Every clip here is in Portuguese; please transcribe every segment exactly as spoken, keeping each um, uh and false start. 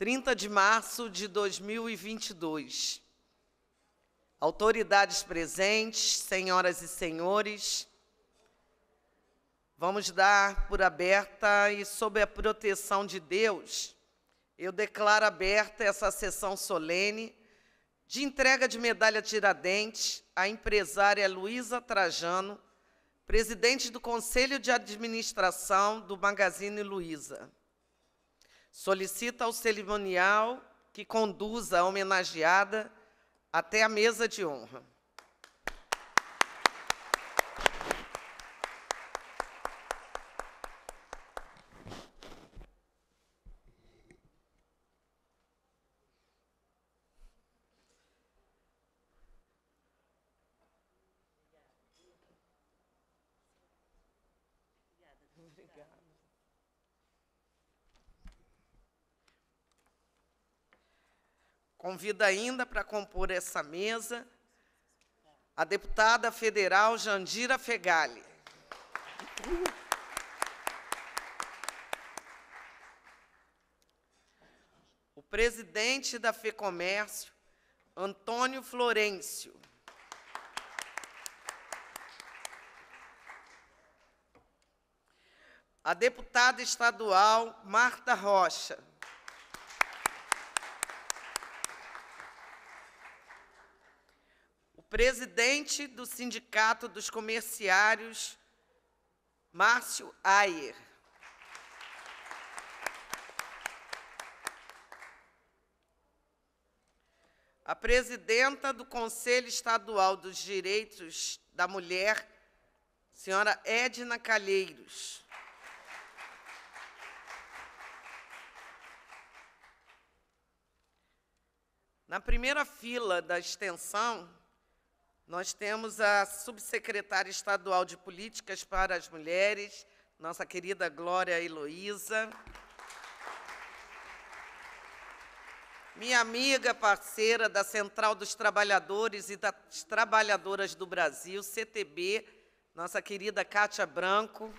trinta de março de dois mil e vinte e dois. Autoridades presentes, senhoras e senhores, vamos dar por aberta e sob a proteção de Deus, eu declaro aberta essa sessão solene de entrega de medalha Tiradentes à empresária Luísa Trajano, presidente do Conselho de Administração do Magazine Luiza. Solicita ao cerimonial que conduza a homenageada até a mesa de honra. Obrigada. Convido ainda para compor essa mesa a deputada federal Jandira Fegali. O presidente da FEComércio, Antônio Florencio. A deputada estadual Marta Rocha. O presidente do Sindicato dos Comerciários, Márcio Ayer. A presidenta do Conselho Estadual dos Direitos da Mulher, senhora Edna Calheiros. Na primeira fila da extensão, nós temos a subsecretária estadual de Políticas para as Mulheres, nossa querida Glória Heloísa. Minha amiga, parceira da Central dos Trabalhadores e das Trabalhadoras do Brasil, C T B, nossa querida Cátia Branco.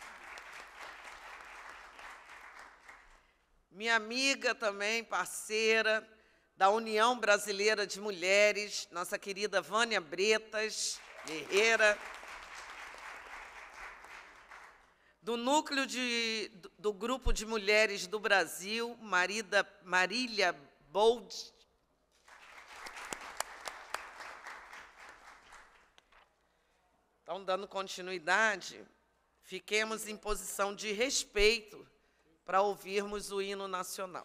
Minha amiga também, parceira da União Brasileira de Mulheres, nossa querida Vânia Bretas, guerreira. Do Núcleo de, do, do Grupo de Mulheres do Brasil, Marida, Marília Bold. Então, dando continuidade, fiquemos em posição de respeito para ouvirmos o hino nacional.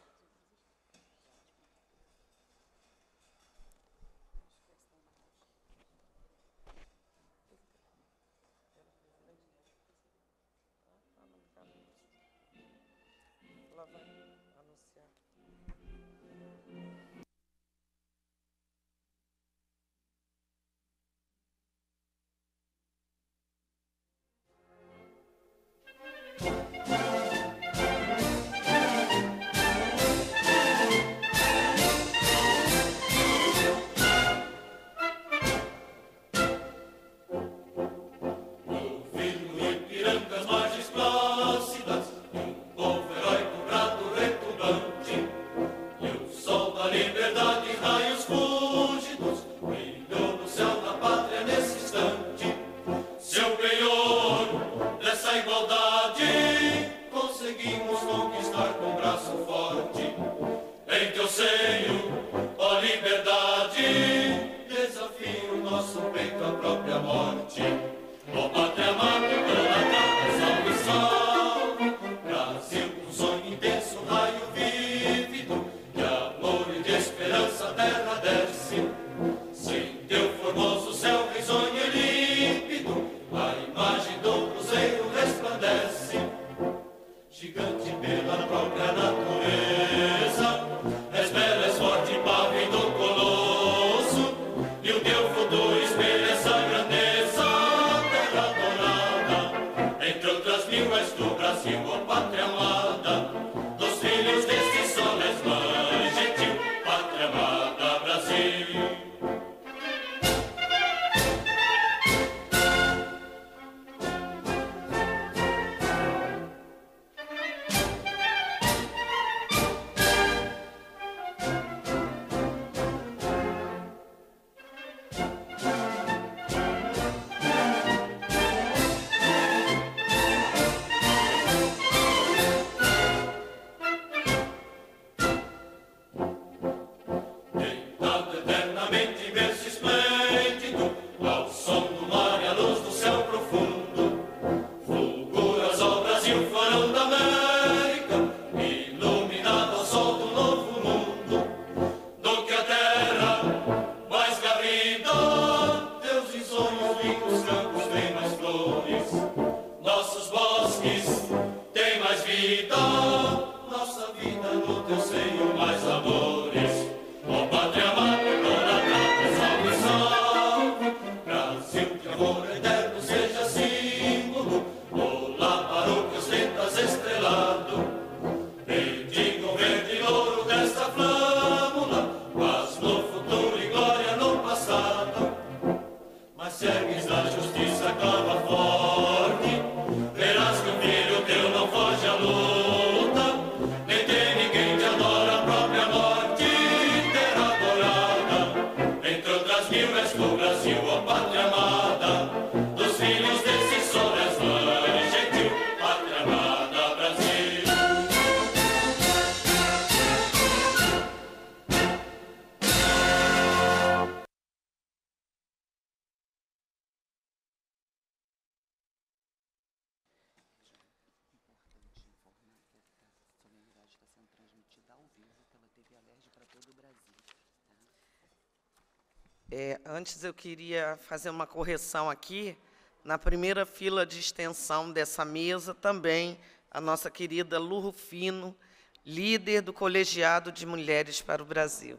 É, antes eu queria fazer uma correção aqui. Na primeira fila de extensão dessa mesa, também a nossa querida Lu Rufino, líder do Colegiado de Mulheres para o Brasil.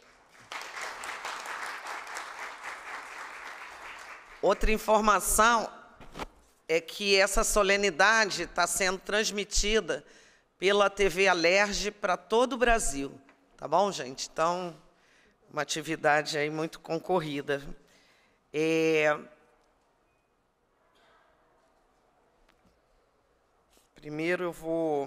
Outra informação é que essa solenidade está sendo transmitida pela T V Alerj para todo o Brasil. Tá bom, gente? Então, uma atividade aí muito concorrida. É... Primeiro eu vou,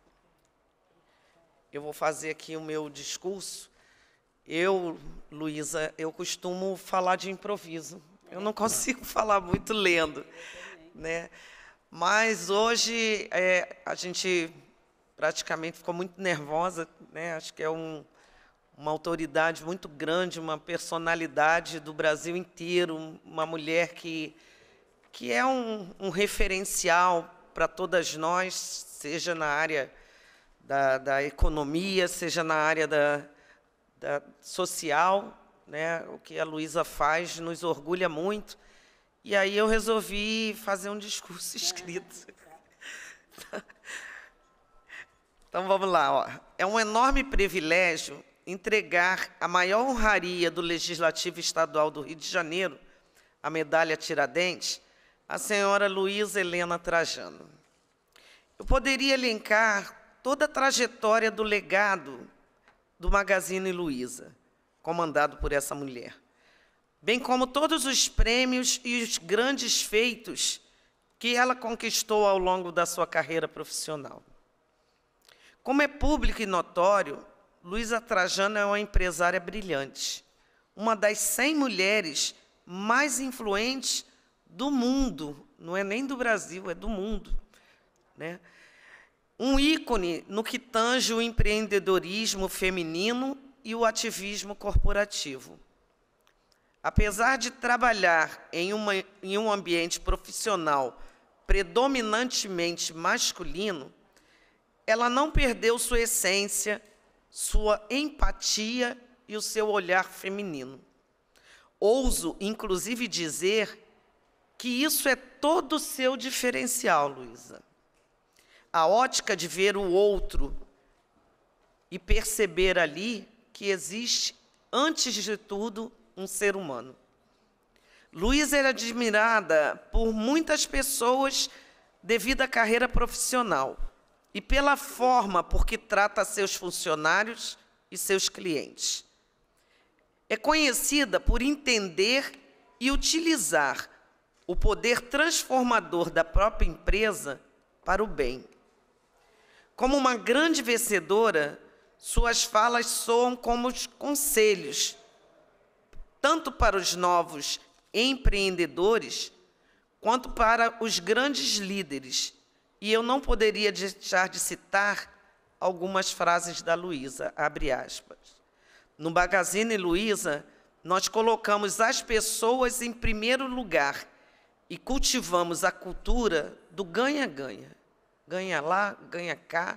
eu vou fazer aqui o meu discurso. Eu, Luísa, eu costumo falar de improviso. Eu não consigo falar muito lendo, né? Mas hoje é, a gente praticamente ficou muito nervosa, né? Acho que é um uma autoridade muito grande, uma personalidade do Brasil inteiro, uma mulher que, que é um, um referencial para todas nós, seja na área da, da economia, seja na área da, da social, né? O que a Luísa faz nos orgulha muito. E aí eu resolvi fazer um discurso escrito. Então, vamos lá. Ó. É um enorme privilégio entregar a maior honraria do Legislativo Estadual do Rio de Janeiro, a medalha Tiradentes, à senhora Luísa Helena Trajano. Eu poderia elencar toda a trajetória do legado do Magazine Luiza, comandado por essa mulher, bem como todos os prêmios e os grandes feitos que ela conquistou ao longo da sua carreira profissional. Como é público e notório, Luísa Trajano é uma empresária brilhante, uma das cem mulheres mais influentes do mundo, não é nem do Brasil, é do mundo, né? Um ícone no que tange o empreendedorismo feminino e o ativismo corporativo. Apesar de trabalhar em, uma, em um ambiente profissional predominantemente masculino, ela não perdeu sua essência, sua empatia e o seu olhar feminino. Ouso, inclusive, dizer que isso é todo o seu diferencial, Luísa. A ótica de ver o outro e perceber ali que existe, antes de tudo, um ser humano. Luísa era admirada por muitas pessoas devido à carreira profissional e pela forma por que trata seus funcionários e seus clientes. É conhecida por entender e utilizar o poder transformador da própria empresa para o bem. Como uma grande vencedora, suas falas soam como os conselhos tanto para os novos empreendedores, quanto para os grandes líderes. E eu não poderia deixar de citar algumas frases da Luísa, abre aspas. No Magazine Luiza, nós colocamos as pessoas em primeiro lugar e cultivamos a cultura do ganha-ganha. Ganha lá, ganha cá.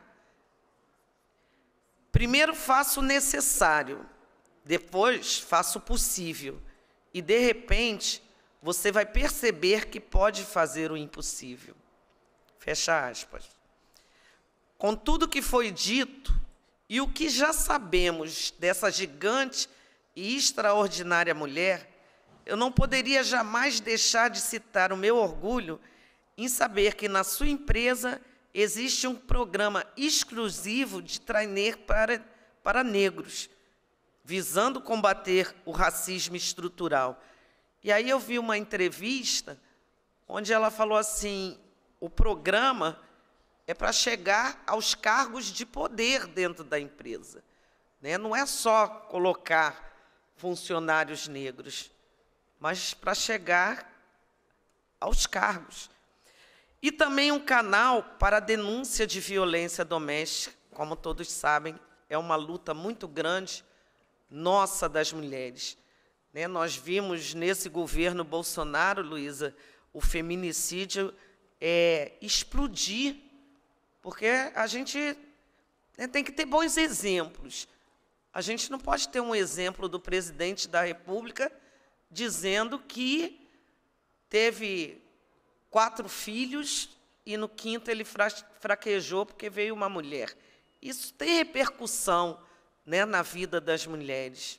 Primeiro faço o necessário, depois faço o possível. E, de repente, você vai perceber que pode fazer o impossível. Fecha aspas. Com tudo que foi dito e o que já sabemos dessa gigante e extraordinária mulher, eu não poderia jamais deixar de citar o meu orgulho em saber que na sua empresa existe um programa exclusivo de trainee para, para negros, visando combater o racismo estrutural. E aí eu vi uma entrevista onde ela falou assim, o programa é para chegar aos cargos de poder dentro da empresa, né? Não é só colocar funcionários negros, mas para chegar aos cargos. E também um canal para a denúncia de violência doméstica, como todos sabem, é uma luta muito grande nossa das mulheres, né? Nós vimos nesse governo Bolsonaro, Luísa, o feminicídio é, explodir, porque a gente, né, tem que ter bons exemplos. A gente não pode ter um exemplo do presidente da República dizendo que teve quatro filhos e no quinto ele fra fraquejou porque veio uma mulher. Isso tem repercussão, né, na vida das mulheres.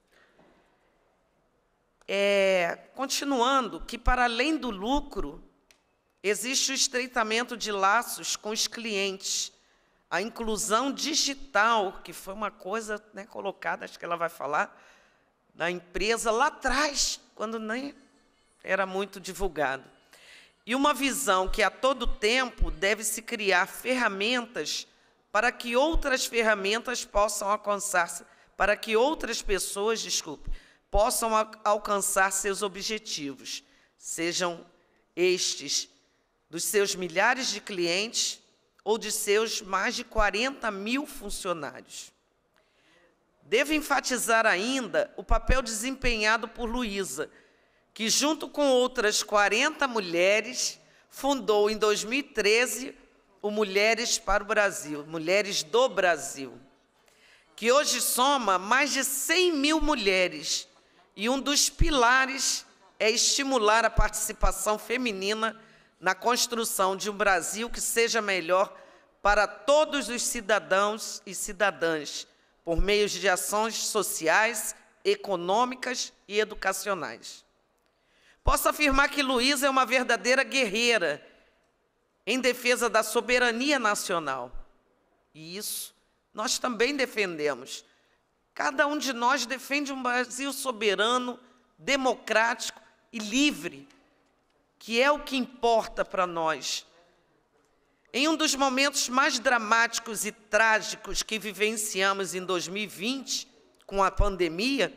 É, continuando, que para além do lucro, existe o estreitamento de laços com os clientes, a inclusão digital, que foi uma coisa, né, colocada, acho que ela vai falar, na empresa lá atrás, quando nem era muito divulgado. E uma visão que a todo tempo deve se criar ferramentas para que outras ferramentas possam alcançar, para que outras pessoas, desculpe, possam alcançar seus objetivos, sejam estes dos seus milhares de clientes ou de seus mais de quarenta mil funcionários. Devo enfatizar ainda o papel desempenhado por Luísa, que, junto com outras quarenta mulheres, fundou em dois mil e treze o Mulheres para o Brasil, Mulheres do Brasil, que hoje soma mais de cem mil mulheres, e um dos pilares é estimular a participação feminina na construção de um Brasil que seja melhor para todos os cidadãos e cidadãs, por meio de ações sociais, econômicas e educacionais. Posso afirmar que Luísa é uma verdadeira guerreira em defesa da soberania nacional. E isso nós também defendemos. Cada um de nós defende um Brasil soberano, democrático e livre, que é o que importa para nós. Em um dos momentos mais dramáticos e trágicos que vivenciamos em dois mil e vinte, com a pandemia,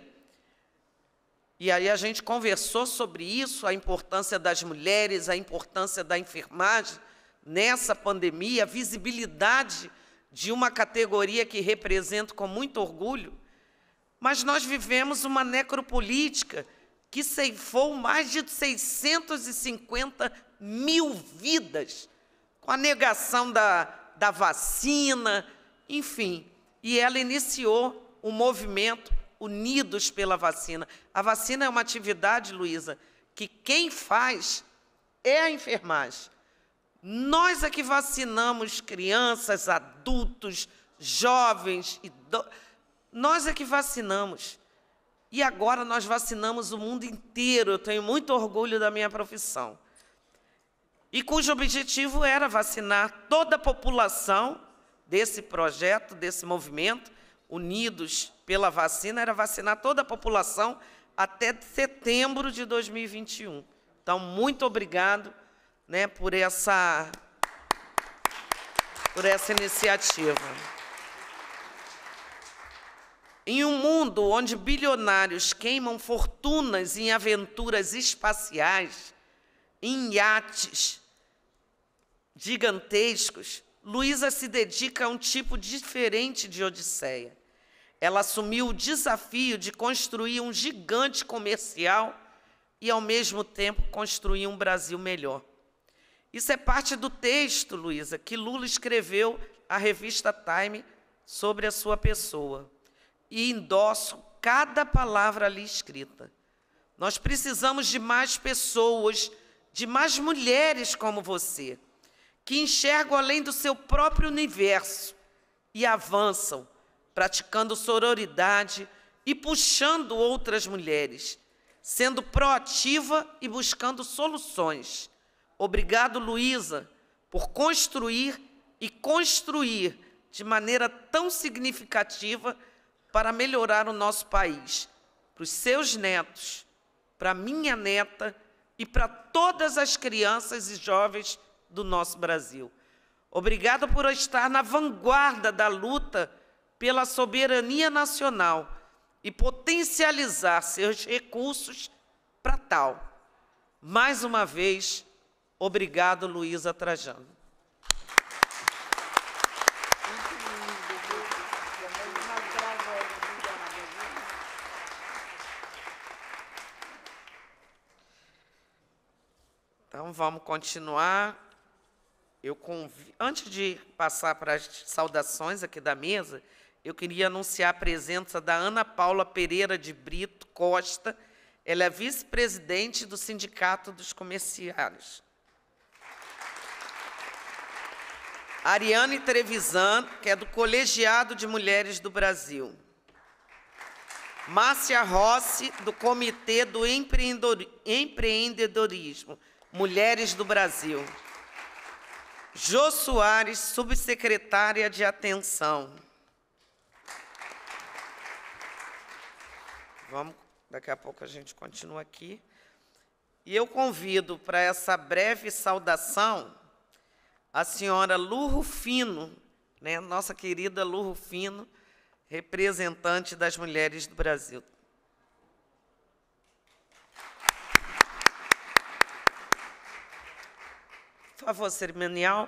e aí a gente conversou sobre isso, a importância das mulheres, a importância da enfermagem nessa pandemia, a visibilidade de uma categoria que represento com muito orgulho, mas nós vivemos uma necropolítica que ceifou mais de seiscentas e cinquenta mil vidas, com a negação da, da vacina, enfim. E ela iniciou um movimento Unidos pela Vacina. A vacina é uma atividade, Luísa, que quem faz é a enfermagem. Nós é que vacinamos crianças, adultos, jovens, idosos. Nós é que vacinamos. E agora nós vacinamos o mundo inteiro. Eu tenho muito orgulho da minha profissão. E cujo objetivo era vacinar toda a população desse projeto, desse movimento, Unidos pela Vacina, era vacinar toda a população até setembro de dois mil e vinte e um. Então, muito obrigado, né, por essa, por essa iniciativa. Em um mundo onde bilionários queimam fortunas em aventuras espaciais, em iates gigantescos, Luísa se dedica a um tipo diferente de odisseia. Ela assumiu o desafio de construir um gigante comercial e, ao mesmo tempo, construir um Brasil melhor. Isso é parte do texto, Luísa, que Lula escreveu à revista Time sobre a sua pessoa. E endosso cada palavra ali escrita. Nós precisamos de mais pessoas, de mais mulheres como você, que enxergam além do seu próprio universo e avançam, praticando sororidade e puxando outras mulheres, sendo proativa e buscando soluções. Obrigado, Luísa, por construir e construir de maneira tão significativa para melhorar o nosso país, para os seus netos, para a minha neta e para todas as crianças e jovens do nosso Brasil. Obrigado por estar na vanguarda da luta pela soberania nacional e potencializar seus recursos para tal. Mais uma vez, obrigado, Luísa Trajano. Então, vamos continuar. Eu conv... Antes de passar para as saudações aqui da mesa, eu queria anunciar a presença da Ana Paula Pereira de Brito Costa. Ela é vice-presidente do Sindicato dos Comerciários. Ariane Trevisan, que é do Colegiado de Mulheres do Brasil. Márcia Rossi, do Comitê do Empreendedorismo, Mulheres do Brasil. Jô Soares, subsecretária de Atenção. Vamos, daqui a pouco a gente continua aqui. E eu convido para essa breve saudação a senhora Lu Rufino, né, nossa querida Lu Rufino, representante das mulheres do Brasil. Por favor, cerimonial.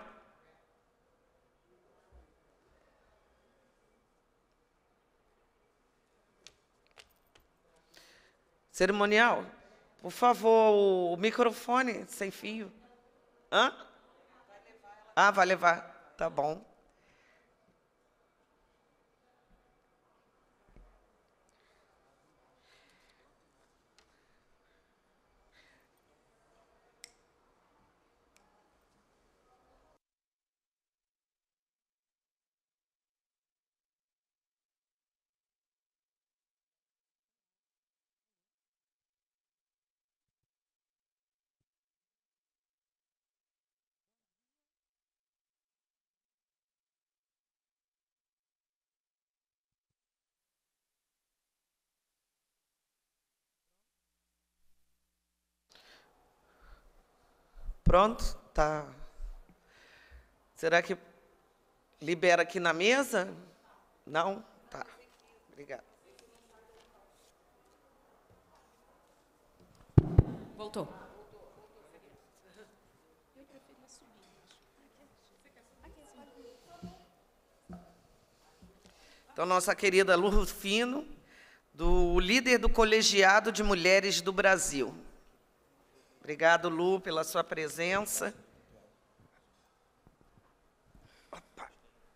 Cerimonial, por favor, o microfone sem fio. Hã? Ah, vai levar. Tá bom. Pronto? Tá. Será que libera aqui na mesa? Não? Tá. Obrigada. Voltou. Então, nossa querida Lu Rufino, do líder do Colegiado de Mulheres do Brasil. Obrigado, Lu, pela sua presença. Opa.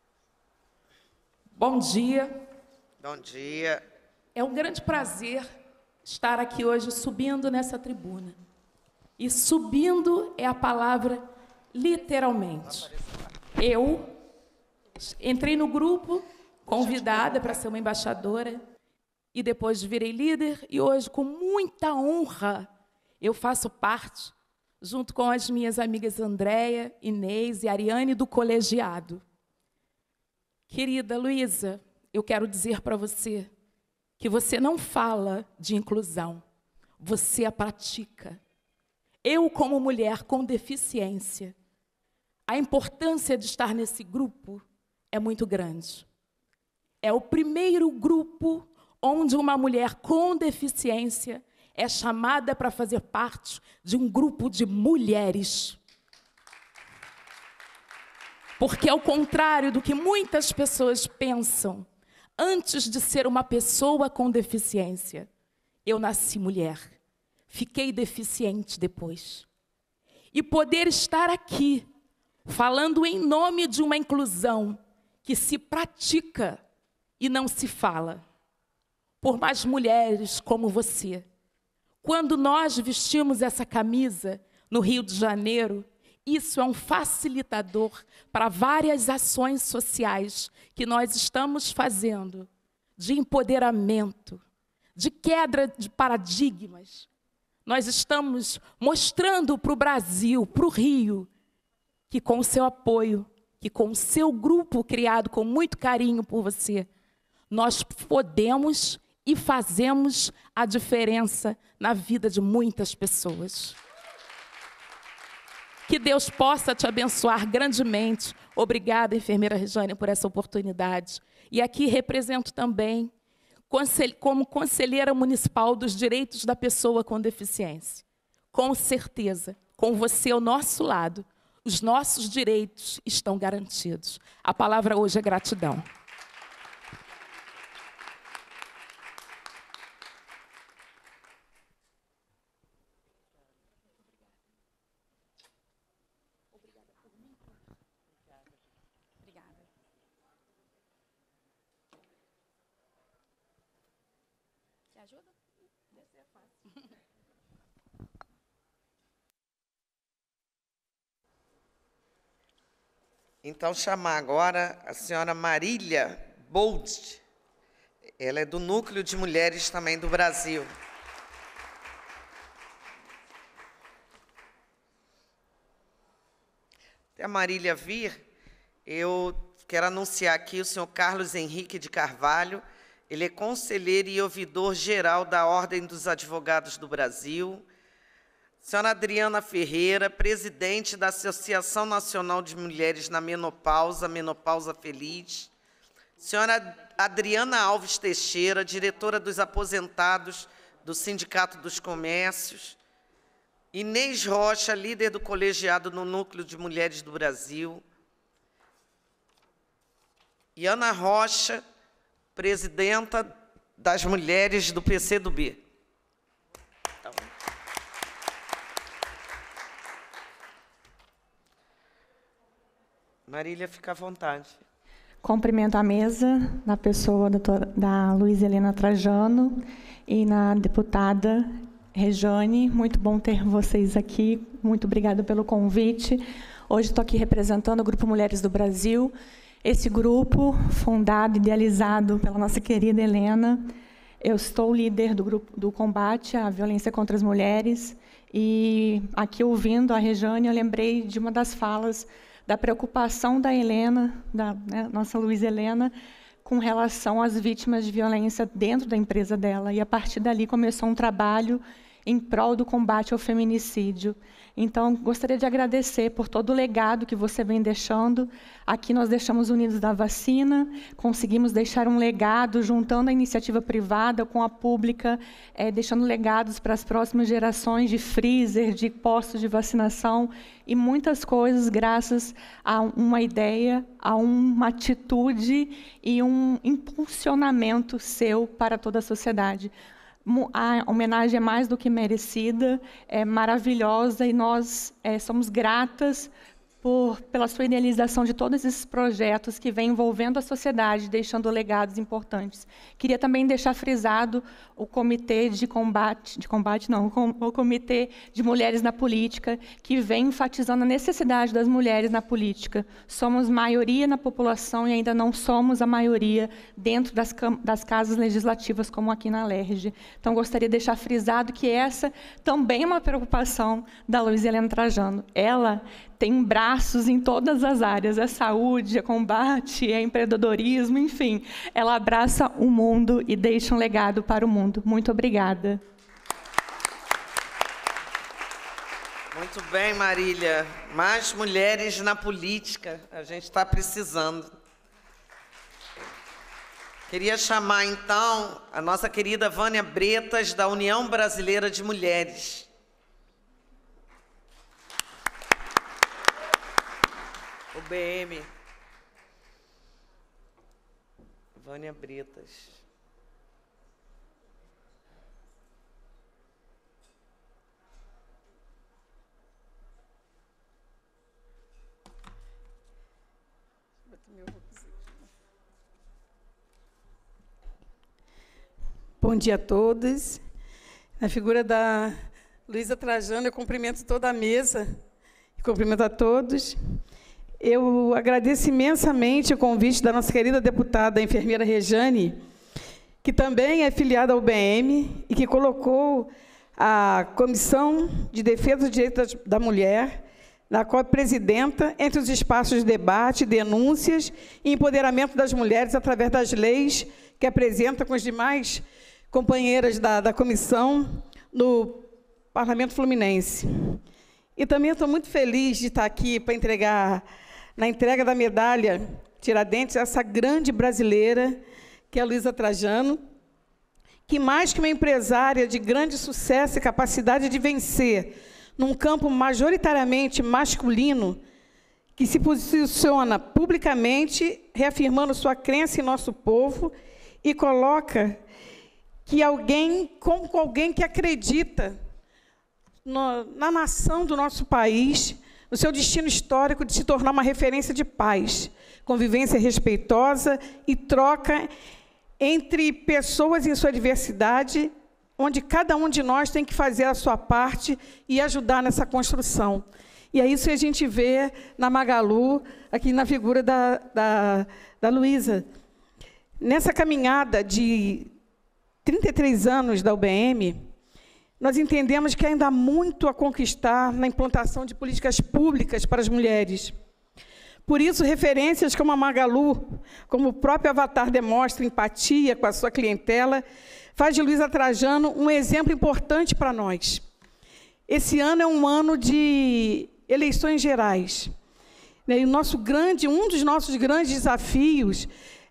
Bom dia. Bom dia. É um grande prazer estar aqui hoje subindo nessa tribuna. E subindo é a palavra literalmente. Eu entrei no grupo convidada para ser uma embaixadora e depois virei líder e hoje, com muita honra, eu faço parte, junto com as minhas amigas Andréia, Inês e Ariane, do colegiado. Querida Luísa, eu quero dizer para você que você não fala de inclusão, você a pratica. Eu, como mulher com deficiência, a importância de estar nesse grupo é muito grande. É o primeiro grupo onde uma mulher com deficiência é chamada para fazer parte de um grupo de mulheres. Porque, ao contrário do que muitas pessoas pensam, antes de ser uma pessoa com deficiência, eu nasci mulher, fiquei deficiente depois. E poder estar aqui, falando em nome de uma inclusão que se pratica e não se fala, por mais mulheres como você. Quando nós vestimos essa camisa no Rio de Janeiro, isso é um facilitador para várias ações sociais que nós estamos fazendo, de empoderamento, de quebra de paradigmas. Nós estamos mostrando para o Brasil, para o Rio, que com o seu apoio, que com o seu grupo criado com muito carinho por você, nós podemos e fazemos a diferença na vida de muitas pessoas. Que Deus possa te abençoar grandemente. Obrigada, enfermeira Rejane, por essa oportunidade. E aqui represento também, como conselheira municipal dos direitos da pessoa com deficiência. Com certeza, com você ao nosso lado, os nossos direitos estão garantidos. A palavra hoje é gratidão. Ajuda? Deve ser fácil. Então, chamar agora a senhora Marília Bold. Ela é do Núcleo de Mulheres também do Brasil. Até a Marília vir, eu quero anunciar aqui o senhor Carlos Henrique de Carvalho. Ele é conselheiro e ouvidor geral da Ordem dos Advogados do Brasil. Senhora Adriana Ferreira, presidente da Associação Nacional de Mulheres na Menopausa, Menopausa Feliz. Senhora Adriana Alves Teixeira, diretora dos aposentados do Sindicato dos Comércios. Inês Rocha, líder do colegiado no Núcleo de Mulheres do Brasil. E Ana Rocha, presidenta das mulheres do P C do B. Então, Marília, fica à vontade. Cumprimento a mesa, na pessoa da, da Luiz Helena Trajano e na deputada Rejane. Muito bom ter vocês aqui. Muito obrigada pelo convite. Hoje estou aqui representando o Grupo Mulheres do Brasil. Esse grupo, fundado, idealizado pela nossa querida Helena. Eu estou líder do grupo do combate à violência contra as mulheres. E aqui, ouvindo a Rejane, eu lembrei de uma das falas da preocupação da Helena, da né, nossa Luiz Helena, com relação às vítimas de violência dentro da empresa dela. E, a partir dali, começou um trabalho em prol do combate ao feminicídio. Então, gostaria de agradecer por todo o legado que você vem deixando. Aqui nós deixamos Unidos da Vacina, conseguimos deixar um legado, juntando a iniciativa privada com a pública, é, deixando legados para as próximas gerações de freezer, de postos de vacinação, e muitas coisas graças a uma ideia, a uma atitude e um impulsionamento seu para toda a sociedade. A homenagem é mais do que merecida, é maravilhosa, e nós é, somos gratas por, pela sua idealização de todos esses projetos que vêm envolvendo a sociedade, deixando legados importantes. Queria também deixar frisado o Comitê de Combate, de combate não, o Comitê de Mulheres na Política, que vem enfatizando a necessidade das mulheres na política. Somos maioria na população e ainda não somos a maioria dentro das, das casas legislativas, como aqui na Alerj. Então, gostaria de deixar frisado que essa também é uma preocupação da Luiz Helena Trajano. Ela tem braços em todas as áreas, é saúde, é combate, é empreendedorismo, enfim. Ela abraça o mundo e deixa um legado para o mundo. Muito obrigada. Muito bem, Marília. Mais mulheres na política, a gente está precisando. Queria chamar, então, a nossa querida Vânia Bretas, da União Brasileira de Mulheres. O B M. Vânia Bretas. Bom dia a todos. Na figura da Luísa Trajano, eu cumprimento toda a mesa, cumprimento a todos. Eu agradeço imensamente o convite da nossa querida deputada, a enfermeira Rejane, que também é filiada ao B M e que colocou a Comissão de Defesa dos Direitos da Mulher, na qual é presidenta, entre os espaços de debate, denúncias e empoderamento das mulheres através das leis que apresenta com os demais companheiras da, da comissão no Parlamento Fluminense. E também estou muito feliz de estar aqui para entregar, na entrega da medalha Tiradentes, essa grande brasileira, que é a Luísa Trajano, que, mais que uma empresária de grande sucesso e capacidade de vencer, num campo majoritariamente masculino, que se posiciona publicamente, reafirmando sua crença em nosso povo, e coloca que alguém, como alguém que acredita no, na nação do nosso país, no seu destino histórico de se tornar uma referência de paz, convivência respeitosa e troca entre pessoas em sua diversidade, onde cada um de nós tem que fazer a sua parte e ajudar nessa construção. E é isso que a gente vê na Magalu, aqui na figura da, da, da Luísa. Nessa caminhada de trinta e três anos da U B M, nós entendemos que ainda há muito a conquistar na implantação de políticas públicas para as mulheres. Por isso, referências como a Magalu, como o próprio avatar demonstra empatia com a sua clientela, faz de Luísa Trajano um exemplo importante para nós. Esse ano é um ano de eleições gerais. E o nosso grande, um dos nossos grandes desafios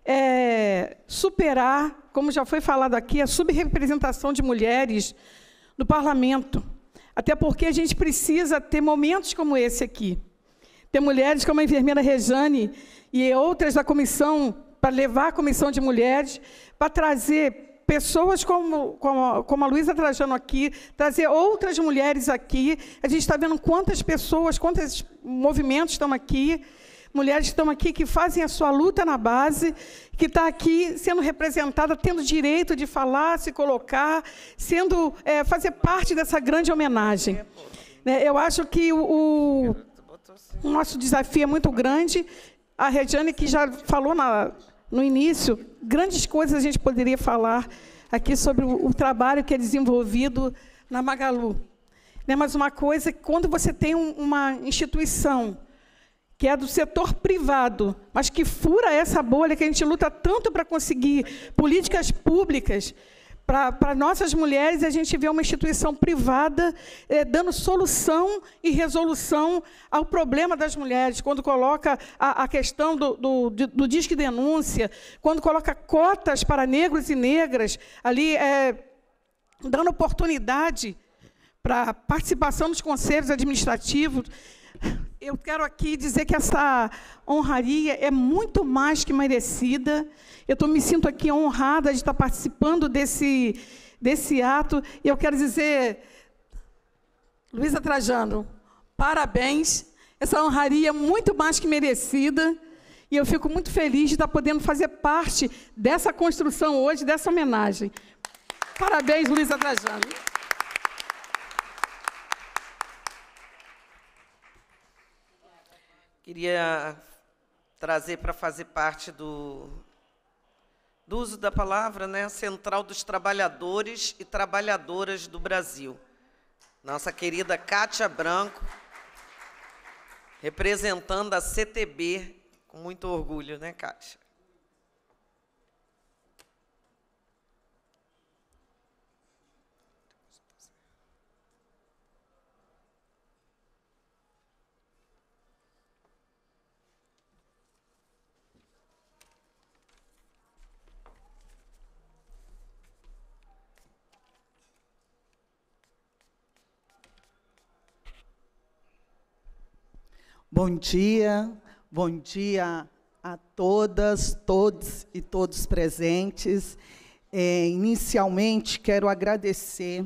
é superar, como já foi falado aqui, a subrepresentação de mulheres no parlamento. Até porque a gente precisa ter momentos como esse aqui. Ter mulheres como a enfermeira Rejane e outras da comissão, para levar a comissão de mulheres, para trazer pessoas como, como, como a Luísa Trajano aqui, trazer outras mulheres aqui. A gente está vendo quantas pessoas, quantos movimentos estão aqui, mulheres que estão aqui, que fazem a sua luta na base, que está aqui sendo representada, tendo direito de falar, se colocar, sendo, é, fazer parte dessa grande homenagem. É, eu acho que o, o, o nosso desafio é muito grande. A Rejane, que já falou na, no início, grandes coisas a gente poderia falar aqui sobre o, o trabalho que é desenvolvido na Magalu. Né, mas uma coisa, quando você tem um, uma instituição que é do setor privado, mas que fura essa bolha, que a gente luta tanto para conseguir políticas públicas para, para nossas mulheres, e a gente vê uma instituição privada eh, dando solução e resolução ao problema das mulheres, quando coloca a, a questão do, do, do disque denúncia, quando coloca cotas para negros e negras, ali eh, dando oportunidade para a participação nos conselhos administrativos. Eu quero aqui dizer que essa honraria é muito mais que merecida. Eu tô, me sinto aqui honrada de estar participando desse, desse ato. E eu quero dizer, Luísa Trajano, parabéns. Essa honraria é muito mais que merecida. E eu fico muito feliz de estar podendo fazer parte dessa construção hoje, dessa homenagem. Parabéns, Luísa Trajano. Queria trazer para fazer parte do, do uso da palavra, né, a Central dos Trabalhadores e Trabalhadoras do Brasil. Nossa querida Cátia Branco, representando a C T B, com muito orgulho, né, Cátia? Bom dia, bom dia a todas, todos e todos presentes. É, inicialmente, quero agradecer,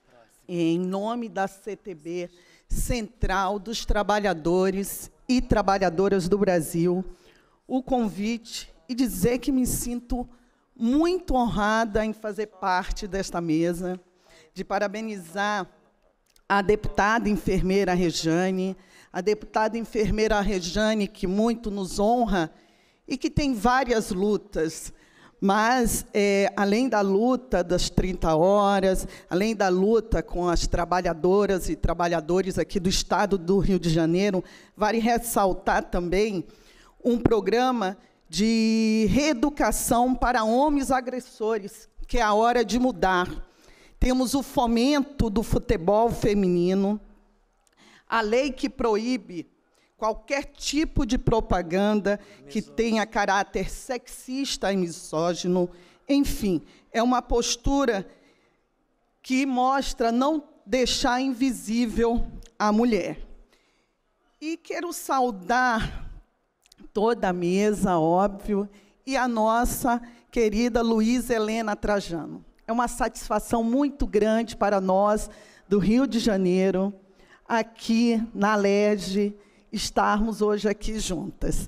em nome da C T B, Central dos Trabalhadores e Trabalhadoras do Brasil, o convite e dizer que me sinto muito honrada em fazer parte desta mesa, de parabenizar a deputada enfermeira Rejane, a deputada enfermeira Rejane, que muito nos honra e que tem várias lutas, mas, é, além da luta das trinta horas, além da luta com as trabalhadoras e trabalhadores aqui do Estado do Rio de Janeiro, vale ressaltar também um programa de reeducação para homens agressores, que é a hora de mudar. Temos o fomento do futebol feminino, a lei que proíbe qualquer tipo de propaganda que tenha caráter sexista e misógino. Enfim, é uma postura que mostra não deixar invisível a mulher. E quero saudar toda a mesa, óbvio, e a nossa querida Luísa Helena Trajano. É uma satisfação muito grande para nós, do Rio de Janeiro, aqui na Alerj, estarmos hoje aqui juntas.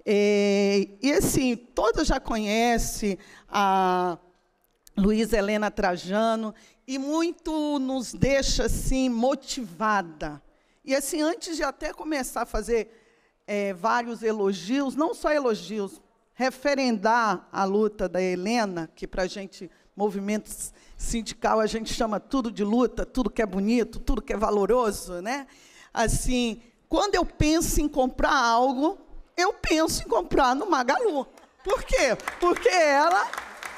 É, e, assim, todos já conhecem a Luísa Helena Trajano, e muito nos deixa, assim, motivada. E, assim, antes de até começar a fazer é, vários elogios, não só elogios, referendar a luta da Helena, que, para a gente, movimento sindical, a gente chama tudo de luta, tudo que é bonito, tudo que é valoroso, né? Assim, quando eu penso em comprar algo, eu penso em comprar no Magalu. Por quê? Porque ela,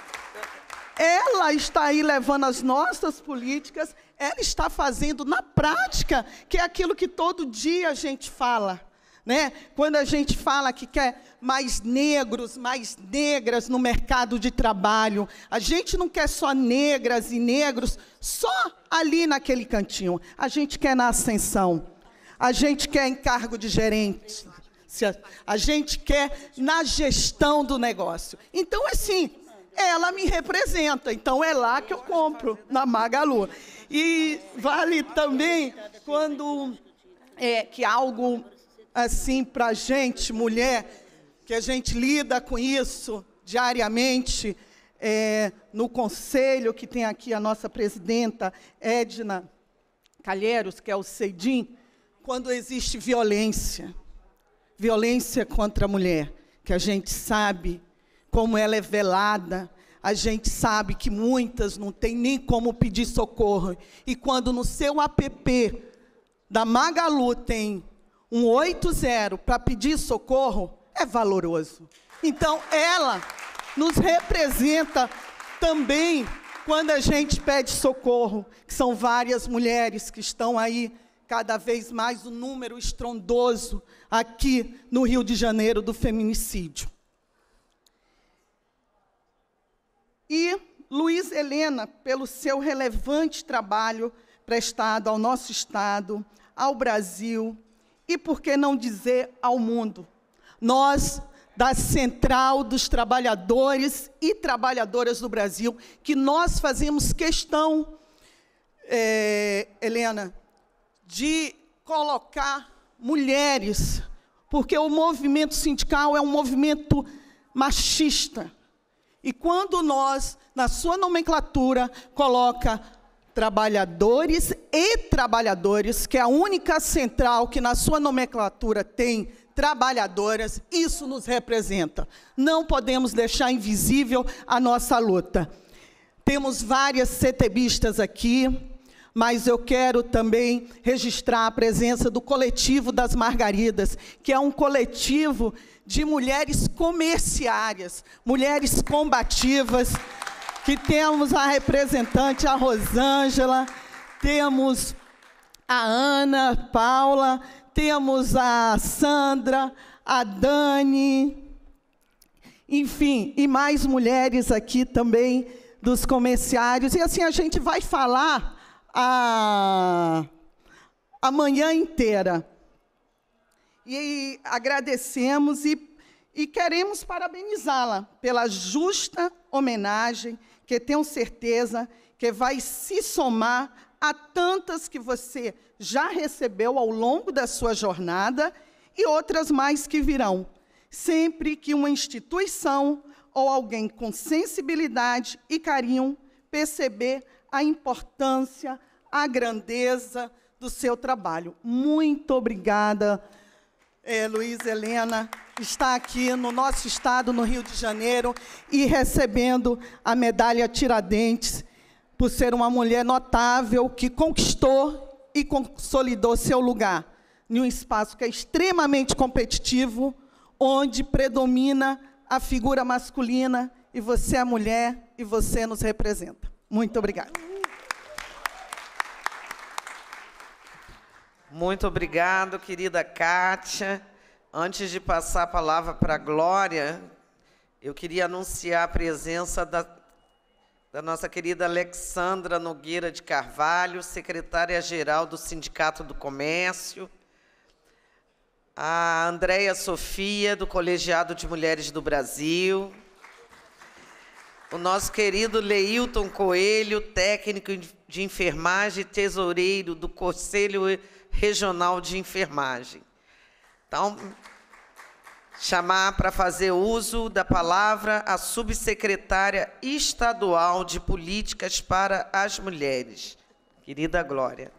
ela está aí levando as nossas políticas, ela está fazendo na prática, que é aquilo que todo dia a gente fala, né? Quando a gente fala que quer mais negros, mais negras no mercado de trabalho, a gente não quer só negras e negros só ali naquele cantinho, a gente quer na ascensão, a gente quer em cargo de gerente, a gente quer na gestão do negócio. Então, assim, ela me representa, então é lá que eu compro, na Magalu. E vale também quando é que algo assim para a gente, mulher, que a gente lida com isso diariamente, é, no conselho, que tem aqui a nossa presidenta, Edna Calheiros, que é o CEDIM, quando existe violência, violência contra a mulher, que a gente sabe como ela é velada, a gente sabe que muitas não têm nem como pedir socorro, e quando no seu app da Magalu tem um oito zero para pedir socorro, é valoroso. Então, ela nos representa também quando a gente pede socorro, que são várias mulheres que estão aí, cada vez mais um número estrondoso aqui no Rio de Janeiro do feminicídio. E Luísa Helena, pelo seu relevante trabalho prestado ao nosso Estado, ao Brasil, e, por que não dizer, ao mundo. Nós, da Central dos Trabalhadores e Trabalhadoras do Brasil, que nós fazemos questão, é, Helena, de colocar mulheres, porque o movimento sindical é um movimento machista. E quando nós, na sua nomenclatura, coloca trabalhadores e trabalhadores, que é a única central que na sua nomenclatura tem trabalhadoras, isso nos representa. Não podemos deixar invisível a nossa luta. Temos várias CTBistas aqui, mas eu quero também registrar a presença do coletivo das Margaridas, que é um coletivo de mulheres comerciárias, mulheres combativas, que temos a representante, a Rosângela, temos a Ana Paula, temos a Sandra, a Dani, enfim, e mais mulheres aqui também dos comerciários. E assim a gente vai falar a, a manhã inteira. e agradecemos e, e queremos parabenizá-la pela justa homenagem, que tenho certeza que vai se somar a tantas que você já recebeu ao longo da sua jornada e outras mais que virão. Sempre que uma instituição ou alguém com sensibilidade e carinho perceber a importância, a grandeza do seu trabalho. Muito obrigada, é, Luísa Helena, está aqui no nosso estado, no Rio de Janeiro, e recebendo a medalha Tiradentes, por ser uma mulher notável que conquistou e consolidou seu lugar em um espaço que é extremamente competitivo, onde predomina a figura masculina, e você é mulher, e você nos representa. Muito obrigada. Muito obrigado, querida Kátia. Antes de passar a palavra para a Glória, eu queria anunciar a presença da, da nossa querida Alexandra Nogueira de Carvalho, secretária-geral do Sindicato do Comércio, a Andréia Sofia, do Colegiado de Mulheres do Brasil, o nosso querido Leilton Coelho, técnico de enfermagem e tesoureiro do Conselho Regional de Enfermagem. Então, chamar para fazer uso da palavra a subsecretária estadual de Políticas para as Mulheres, querida Glória.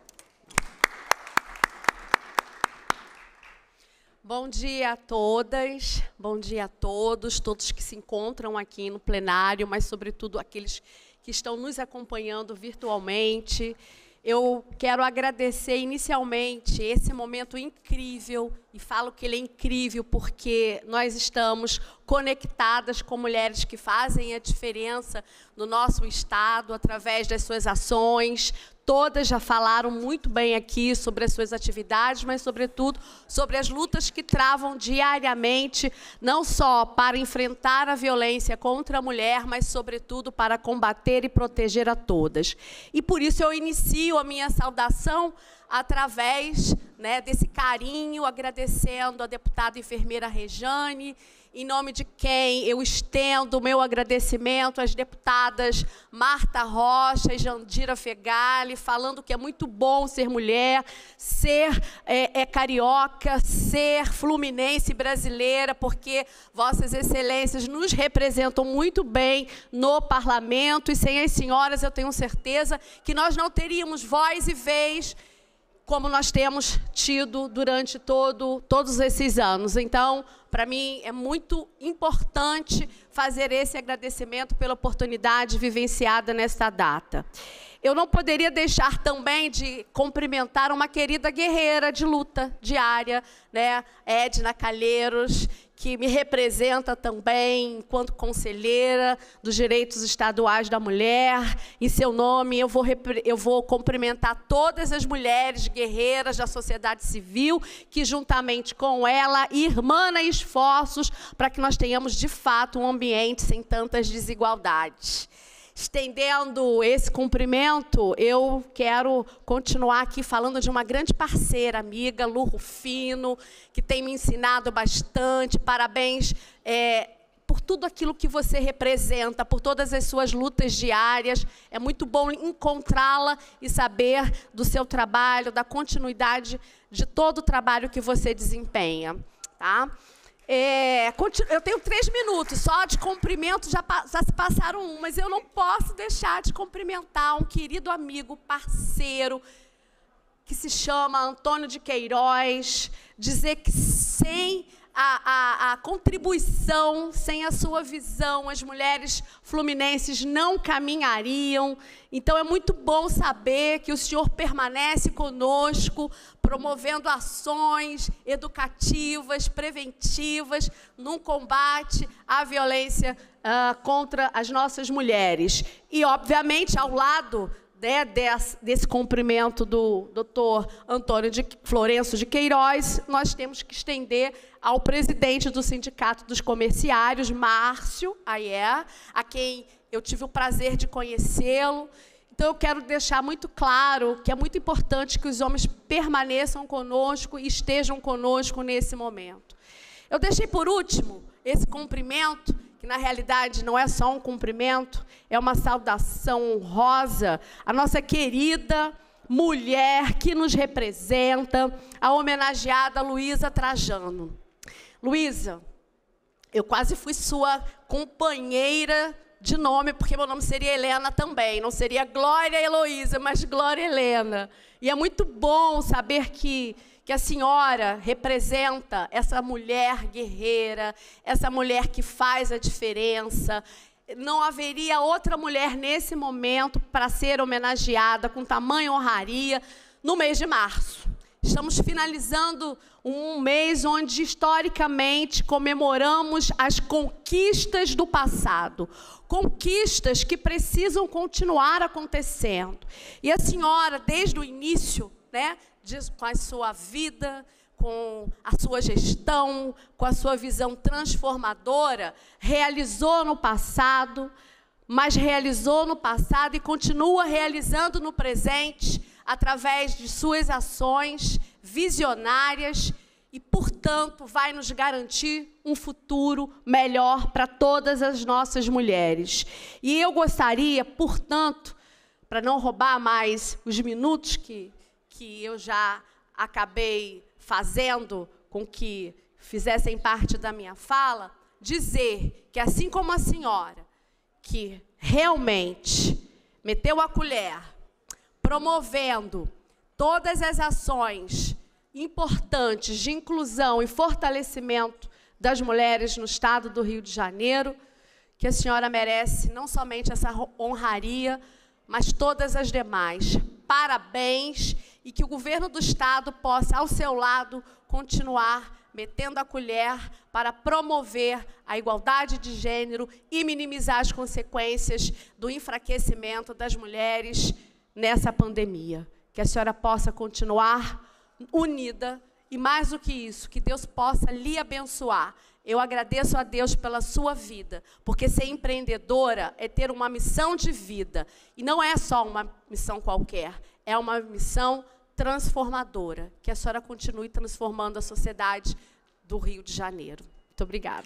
Bom dia a todas, bom dia a todos, todos que se encontram aqui no plenário, mas, sobretudo, aqueles que estão nos acompanhando virtualmente. Eu quero agradecer inicialmente esse momento incrível, e falo que ele é incrível porque nós estamos conectadas com mulheres que fazem a diferença no nosso estado, através das suas ações. Todas já falaram muito bem aqui sobre as suas atividades, mas, sobretudo, sobre as lutas que travam diariamente, não só para enfrentar a violência contra a mulher, mas, sobretudo, para combater e proteger a todas. E, por isso, eu inicio a minha saudação através, né, desse carinho, agradecendo a deputada enfermeira Rejane, em nome de quem eu estendo o meu agradecimento às deputadas Marta Rocha e Jandira Fegali, falando que é muito bom ser mulher, ser é, é, carioca, ser fluminense brasileira, porque vossas excelências nos representam muito bem no parlamento, e sem as senhoras eu tenho certeza que nós não teríamos voz e vez como nós temos tido durante todo, todos esses anos. Então, para mim, é muito importante fazer esse agradecimento pela oportunidade vivenciada nesta data. Eu não poderia deixar também de cumprimentar uma querida guerreira de luta diária, né, Edna Calheiros, que me representa também enquanto conselheira dos direitos estaduais da mulher. Em seu nome, eu vou, eu vou cumprimentar todas as mulheres guerreiras da sociedade civil que, juntamente com ela, irmanam esforços para que nós tenhamos, de fato, um ambiente sem tantas desigualdades. Estendendo esse cumprimento, eu quero continuar aqui falando de uma grande parceira, amiga, Lu Rufino, que tem me ensinado bastante. Parabéns é, por tudo aquilo que você representa, por todas as suas lutas diárias. É muito bom encontrá-la e saber do seu trabalho, da continuidade de todo o trabalho que você desempenha. Tá? É, eu tenho três minutos, só de cumprimento já, já se passaram um, mas eu não posso deixar de cumprimentar um querido amigo, parceiro, que se chama Antônio de Queiroz, dizer que sem a, a, a contribuição, sem a sua visão, as mulheres fluminenses não caminhariam. Então, é muito bom saber que o senhor permanece conosco, promovendo ações educativas, preventivas, num combate à violência uh, contra as nossas mulheres. E, obviamente, ao lado né, desse, desse cumprimento do doutor Antônio de Florencio de Queiroz, nós temos que estender ao presidente do Sindicato dos Comerciários, Márcio Ayer, a quem eu tive o prazer de conhecê-lo. Então, eu quero deixar muito claro que é muito importante que os homens permaneçam conosco e estejam conosco nesse momento. Eu deixei por último esse cumprimento, que na realidade não é só um cumprimento, é uma saudação honrosa à nossa querida mulher que nos representa, a homenageada Luísa Trajano. Luísa, eu quase fui sua companheira de nome, porque meu nome seria Helena também, não seria Glória Heloísa, mas Glória Helena. E é muito bom saber que, que a senhora representa essa mulher guerreira, essa mulher que faz a diferença. Não haveria outra mulher nesse momento para ser homenageada com tamanha honraria no mês de março. Estamos finalizando um mês onde, historicamente, comemoramos as conquistas do passado. Conquistas que precisam continuar acontecendo. E a senhora, desde o início, né, com a sua vida, com a sua gestão, com a sua visão transformadora, realizou no passado, mas realizou no passado e continua realizando no presente, através de suas ações visionárias e, portanto, vai nos garantir um futuro melhor para todas as nossas mulheres. E eu gostaria, portanto, para não roubar mais os minutos que, que eu já acabei fazendo com que fizessem parte da minha fala, dizer que, assim como a senhora, que realmente meteu a colher, promovendo todas as ações importantes de inclusão e fortalecimento das mulheres no estado do Rio de Janeiro, que a senhora merece não somente essa honraria, mas todas as demais. Parabéns, e que o governo do estado possa, ao seu lado, continuar metendo a colher para promover a igualdade de gênero e minimizar as consequências do enfraquecimento das mulheres nessa pandemia. Que a senhora possa continuar unida e, mais do que isso, que Deus possa lhe abençoar. Eu agradeço a Deus pela sua vida, porque ser empreendedora é ter uma missão de vida. E não é só uma missão qualquer, é uma missão transformadora. Que a senhora continue transformando a sociedade do Rio de Janeiro. Muito obrigada.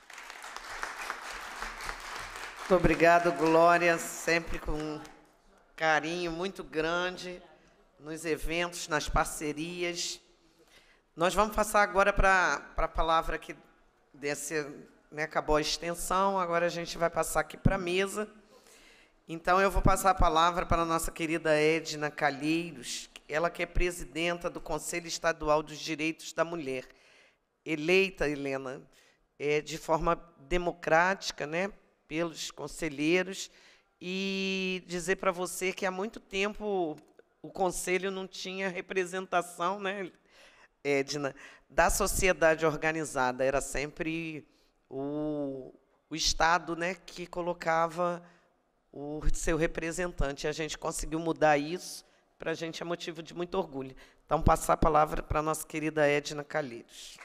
Muito obrigado, Glória, sempre com um carinho muito grande nos eventos, nas parcerias. Nós vamos passar agora para a palavra que desse, né, acabou a extensão, agora a gente vai passar aqui para a mesa. Então, eu vou passar a palavra para a nossa querida Edna Calheiros, ela que é presidenta do Conselho Estadual dos Direitos da Mulher, eleita, Helena, é, de forma democrática, né, pelos conselheiros, e dizer para você que há muito tempo o Conselho não tinha representação, né, Edna, da sociedade organizada. Era sempre o, o Estado, né, que colocava o seu representante. A gente conseguiu mudar isso, para a gente é motivo de muito orgulho. Então, passar a palavra para a nossa querida Edna Calheiros.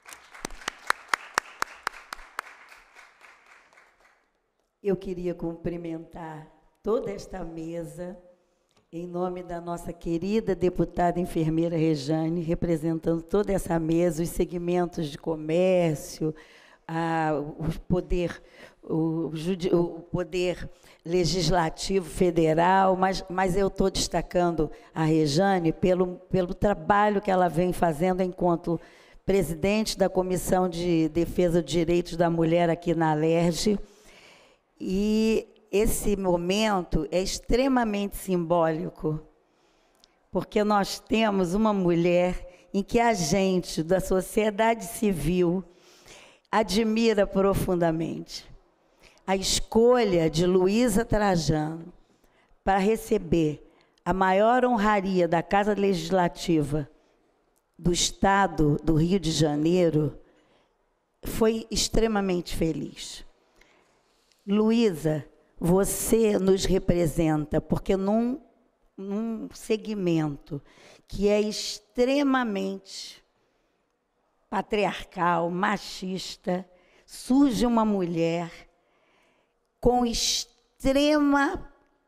Eu queria cumprimentar toda esta mesa, em nome da nossa querida deputada enfermeira Rejane, representando toda essa mesa, os segmentos de comércio, a, o, poder, o, o poder legislativo federal, mas, mas eu estou destacando a Rejane pelo, pelo trabalho que ela vem fazendo enquanto presidente da Comissão de Defesa dos Direitos da Mulher aqui na Alerj. E esse momento é extremamente simbólico, porque nós temos uma mulher em que a gente, da sociedade civil, admira profundamente. A escolha de Luísa Trajano para receber a maior honraria da Casa Legislativa do Estado do Rio de Janeiro foi extremamente feliz. Luísa, você nos representa, porque num, num segmento que é extremamente patriarcal, machista, surge uma mulher com extrema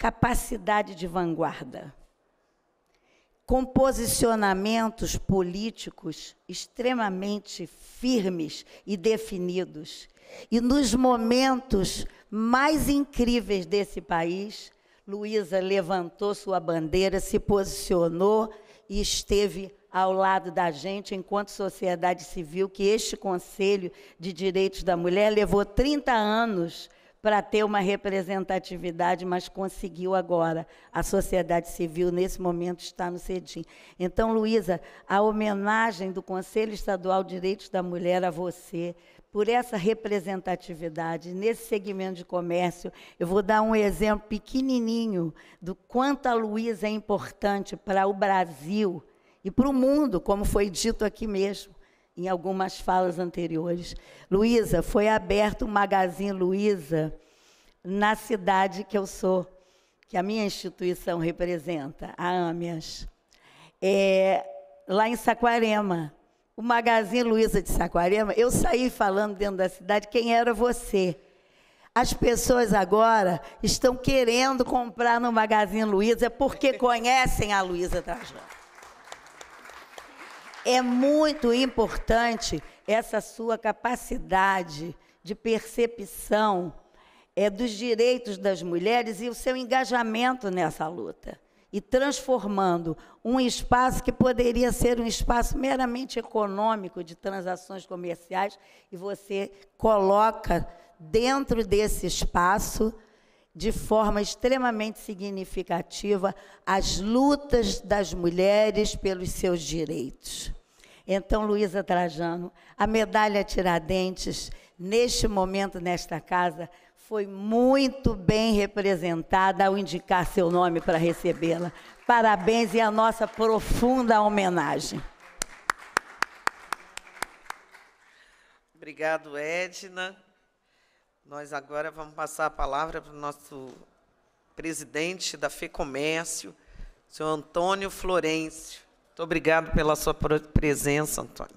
capacidade de vanguarda, com posicionamentos políticos extremamente firmes e definidos. E nos momentos mais incríveis desse país, Luísa levantou sua bandeira, se posicionou e esteve ao lado da gente, enquanto sociedade civil, que este Conselho de Direitos da Mulher levou trinta anos para ter uma representatividade, mas conseguiu agora. A sociedade civil, nesse momento, está no CEDIM. Então, Luísa, a homenagem do Conselho Estadual de Direitos da Mulher a você, por essa representatividade nesse segmento de comércio. Eu vou dar um exemplo pequenininho do quanto a Luísa é importante para o Brasil e para o mundo, como foi dito aqui mesmo, em algumas falas anteriores. Luísa, foi aberto o Magazine Luiza na cidade que eu sou, que a minha instituição representa, a Âmias, é, lá em Saquarema. O Magazine Luiza de Saquarema, eu saí falando dentro da cidade quem era você. As pessoas agora estão querendo comprar no Magazine Luiza porque conhecem a Luísa Trajano. É muito importante essa sua capacidade de percepção é, dos direitos das mulheres e o seu engajamento nessa luta. E transformando um espaço que poderia ser um espaço meramente econômico de transações comerciais, e você coloca dentro desse espaço, de forma extremamente significativa, as lutas das mulheres pelos seus direitos. Então, Luísa Trajano, a medalha Tiradentes, neste momento, nesta casa, foi muito bem representada ao indicar seu nome para recebê-la. Parabéns e a nossa profunda homenagem. Obrigado, Edna. Nós agora vamos passar a palavra para o nosso presidente da FEComércio, senhor Antônio Florencio. Muito obrigado pela sua presença, Antônio.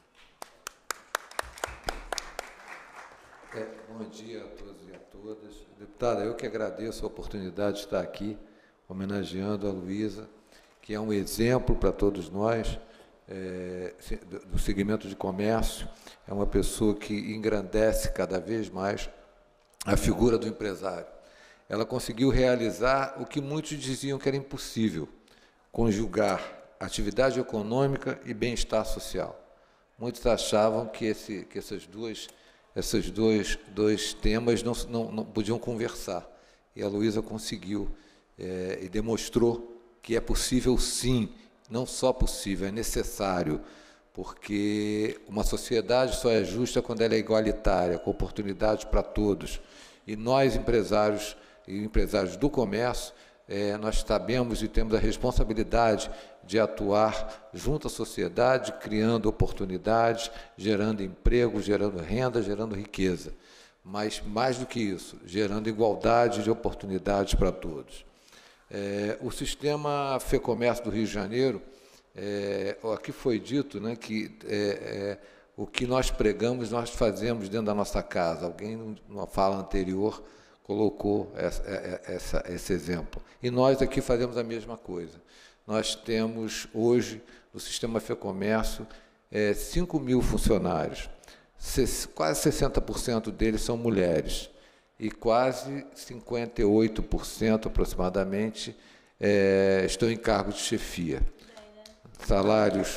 É, bom dia a todos e a todas. Deputada, eu que agradeço a oportunidade de estar aqui, homenageando a Luísa, que é um exemplo para todos nós, é, do segmento de comércio. É uma pessoa que engrandece cada vez mais a figura do empresário. Ela conseguiu realizar o que muitos diziam que era impossível, conjugar atividade econômica e bem-estar social. Muitos achavam que, esse, que essas duas, esses dois, dois temas não, não, não podiam conversar. E a Luísa conseguiu é, e demonstrou que é possível, sim, não só possível, é necessário, porque uma sociedade só é justa quando ela é igualitária, com oportunidades para todos. E nós, empresários e empresários do comércio, é, nós sabemos e temos a responsabilidade de atuar junto à sociedade, criando oportunidades, gerando emprego, gerando renda, gerando riqueza. Mas, mais do que isso, gerando igualdade de oportunidades para todos. É, o sistema FEComércio do Rio de Janeiro, é, aqui foi dito, né, que é, é, o que nós pregamos, nós fazemos dentro da nossa casa. Alguém, numa fala anterior, colocou essa, essa, esse exemplo. E nós aqui fazemos a mesma coisa. Nós temos, hoje, no sistema FEComércio, é, cinco mil funcionários. Quase sessenta por cento deles são mulheres. E quase cinquenta e oito por cento, aproximadamente, é, estão em cargo de chefia. Salários,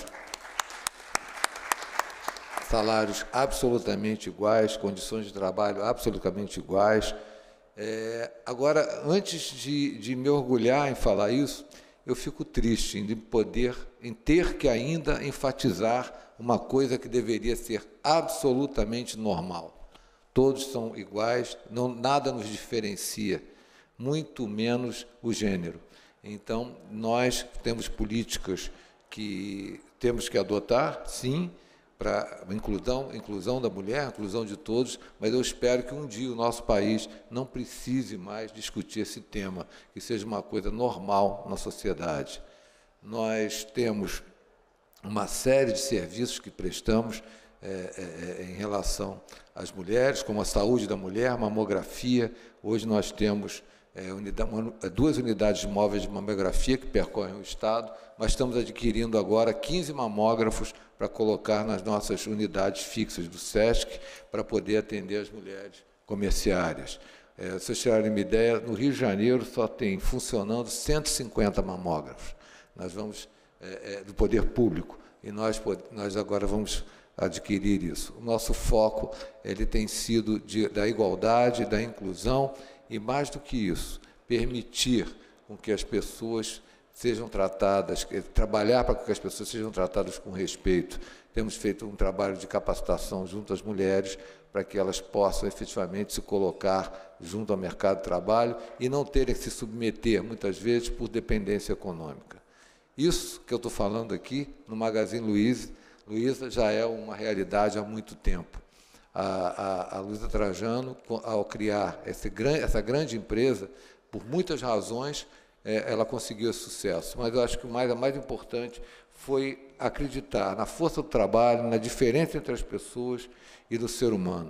salários absolutamente iguais, condições de trabalho absolutamente iguais. É, agora, antes de, de me orgulhar em falar isso, eu fico triste em poder, em ter que ainda enfatizar uma coisa que deveria ser absolutamente normal. Todos são iguais, não, nada nos diferencia, muito menos o gênero. Então, nós temos políticas que temos que adotar, sim, para a inclusão, inclusão da mulher, inclusão de todos, mas eu espero que um dia o nosso país não precise mais discutir esse tema, que seja uma coisa normal na sociedade. Nós temos uma série de serviços que prestamos é, é, em relação às mulheres, como a saúde da mulher, mamografia. Hoje nós temos é, unidade, uma, duas unidades móveis de mamografia que percorrem o Estado, mas estamos adquirindo agora quinze mamógrafos para colocar nas nossas unidades fixas do SESC, para poder atender as mulheres comerciárias. É, se vocês tirarem uma ideia, no Rio de Janeiro só tem funcionando cento e cinquenta mamógrafos. Nós vamos, é, é, do poder público, e nós, nós agora vamos adquirir isso. O nosso foco ele tem sido de, da igualdade, da inclusão, e mais do que isso, permitir com que as pessoas sejam tratadas, trabalhar para que as pessoas sejam tratadas com respeito. Temos feito um trabalho de capacitação junto às mulheres para que elas possam efetivamente se colocar junto ao mercado de trabalho e não terem que se submeter, muitas vezes, por dependência econômica. Isso que eu estou falando aqui, no Magazine Luiza, Luiza já é uma realidade há muito tempo. A, a, a Luiza Trajano, ao criar esse, essa grande empresa, por muitas razões, é, ela conseguiu esse sucesso. Mas eu acho que o mais, a mais importante foi acreditar na força do trabalho, na diferença entre as pessoas e do ser humano.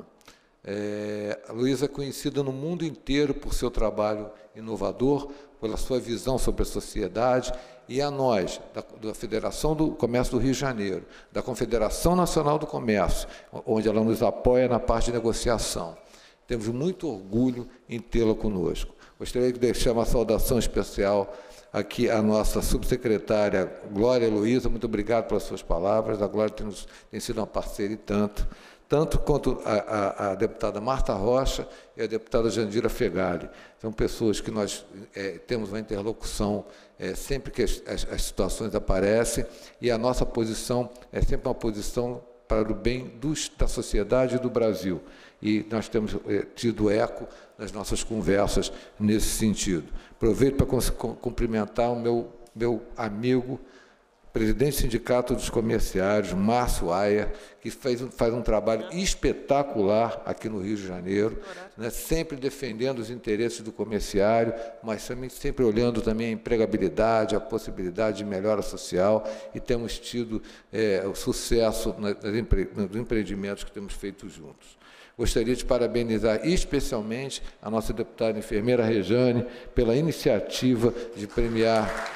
É, a Luiza é conhecida no mundo inteiro por seu trabalho inovador, pela sua visão sobre a sociedade, e a nós, da, da Federação do Comércio do Rio de Janeiro, da Confederação Nacional do Comércio, onde ela nos apoia na parte de negociação. Temos muito orgulho em tê-la conosco. Gostaria de deixar uma saudação especial aqui à nossa subsecretária Glória Heloísa. Muito obrigado pelas suas palavras. A Glória tem, tem sido uma parceira e tanto, tanto quanto a, a, a deputada Marta Rocha e a deputada Jandira Fegali. São pessoas que nós é, temos uma interlocução é, sempre que as, as, as situações aparecem, e a nossa posição é sempre uma posição para o bem dos, da sociedade e do Brasil. E nós temos é, tido eco nas nossas conversas nesse sentido. Aproveito para cumprimentar o meu, meu amigo, presidente do Sindicato dos Comerciários, Márcio Ayer, que fez, faz um trabalho espetacular aqui no Rio de Janeiro, né, sempre defendendo os interesses do comerciário, mas também sempre olhando também a empregabilidade, a possibilidade de melhora social, e temos tido é, o sucesso nas, nos empreendimentos que temos feito juntos. Gostaria de parabenizar especialmente a nossa deputada enfermeira Rejane pela iniciativa de premiar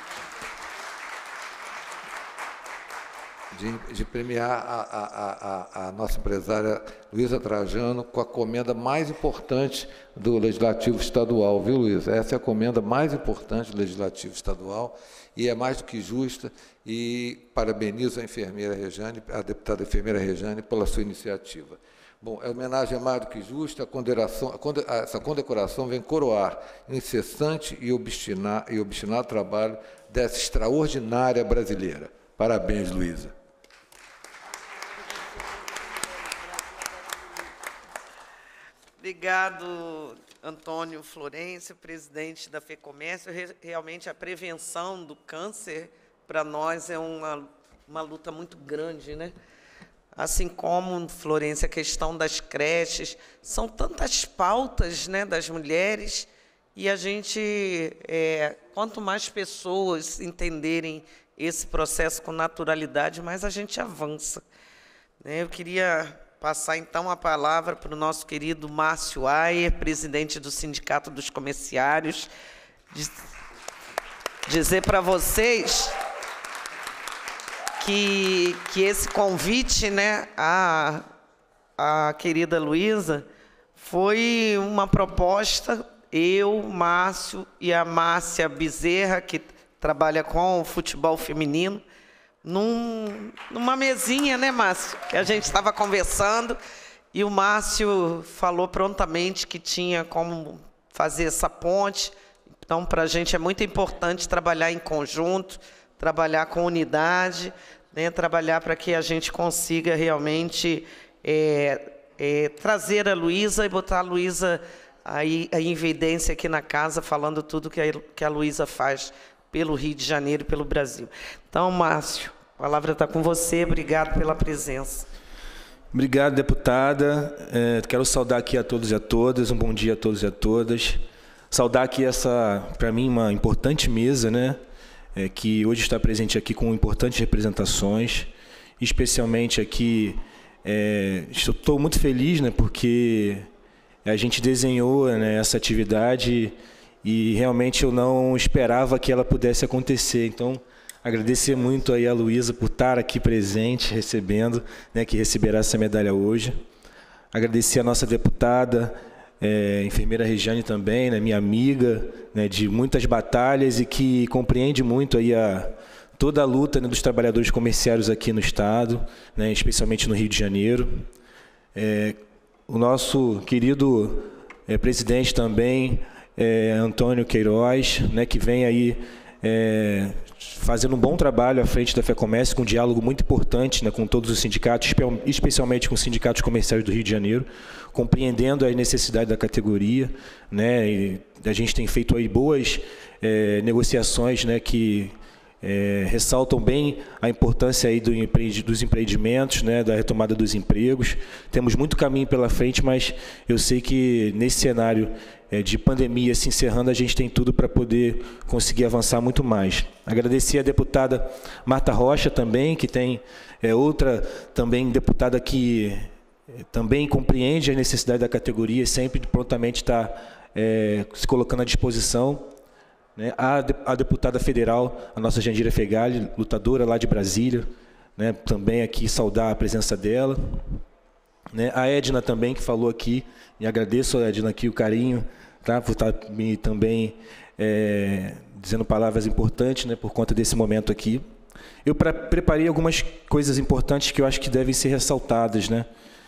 de, de premiar a, a, a, a nossa empresária Luiza Trajano com a comenda mais importante do Legislativo Estadual, viu, Luiza? Essa é a comenda mais importante do Legislativo Estadual e é mais do que justa, e parabenizo a enfermeira Rejane, a deputada enfermeira Rejane, pela sua iniciativa. Bom, a homenagem é mais do que justa, a condecoração, a, essa condecoração vem coroar incessante e obstinado, e obstinado trabalho dessa extraordinária brasileira. Parabéns, Luiza. Obrigado, Antônio Florencio, presidente da FEComércio. Realmente, a prevenção do câncer, para nós, é uma, uma luta muito grande, né? Assim como, Florencio, a questão das creches, são tantas pautas, né, das mulheres, e a gente, é, quanto mais pessoas entenderem esse processo com naturalidade, mais a gente avança. Né? Eu queria passar, então, a palavra para o nosso querido Márcio Ayer, presidente do Sindicato dos Comerciários, dizer para vocês que, que esse convite, né, à, à querida Luiza foi uma proposta, eu, Márcio e a Márcia Bezerra, que trabalha com o futebol feminino, num, numa mesinha, né, Márcio? Que a gente estava conversando, e o Márcio falou prontamente que tinha como fazer essa ponte. Então, para a gente é muito importante trabalhar em conjunto, trabalhar com unidade, né, trabalhar para que a gente consiga realmente é, é, trazer a Luiza e botar a Luiza aí, aí em evidência aqui na casa, falando tudo que a, que a Luiza faz pelo Rio de Janeiro e pelo Brasil. Então, Márcio, a palavra está com você. Obrigado pela presença. Obrigado, deputada. É, quero saudar aqui a todos e a todas. Um bom dia a todos e a todas. Saudar aqui essa, para mim, uma importante mesa, né? É, que hoje está presente aqui com importantes representações, especialmente aqui, é, estou muito feliz, né? Porque a gente desenhou, né, essa atividade e realmente eu não esperava que ela pudesse acontecer. Então, agradecer muito aí a Luísa por estar aqui presente, recebendo, né, que receberá essa medalha hoje. Agradecer a nossa deputada, é, enfermeira Regiane também, né, minha amiga, né, de muitas batalhas e que compreende muito aí a, toda a luta, né, dos trabalhadores comerciários aqui no Estado, né, especialmente no Rio de Janeiro. É, o nosso querido é, presidente também, é, Antônio Queiroz, né, que vem aí é, fazendo um bom trabalho à frente da FEComércio, com um diálogo muito importante, né, com todos os sindicatos, especialmente com os sindicatos comerciais do Rio de Janeiro, compreendendo a necessidade da categoria, né, e a gente tem feito aí boas é, negociações, né, que é, ressaltam bem a importância aí do empre dos empreendimentos, né, da retomada dos empregos. Temos muito caminho pela frente, mas eu sei que nesse cenário é, de pandemia se encerrando, a gente tem tudo para poder conseguir avançar muito mais. Agradecer a deputada Marta Rocha também, que tem é, outra também deputada que é, também compreende a necessidade da categoria e sempre prontamente está é, se colocando à disposição. Né, a, de, a deputada federal, a nossa Jandira Fegali, lutadora lá de Brasília, né, também aqui saudar a presença dela. Né, a Edna também, que falou aqui, e agradeço a Edna aqui o carinho, tá, por estar me também é, dizendo palavras importantes, né, por conta desse momento aqui. Eu pra, preparei algumas coisas importantes que eu acho que devem ser ressaltadas, né,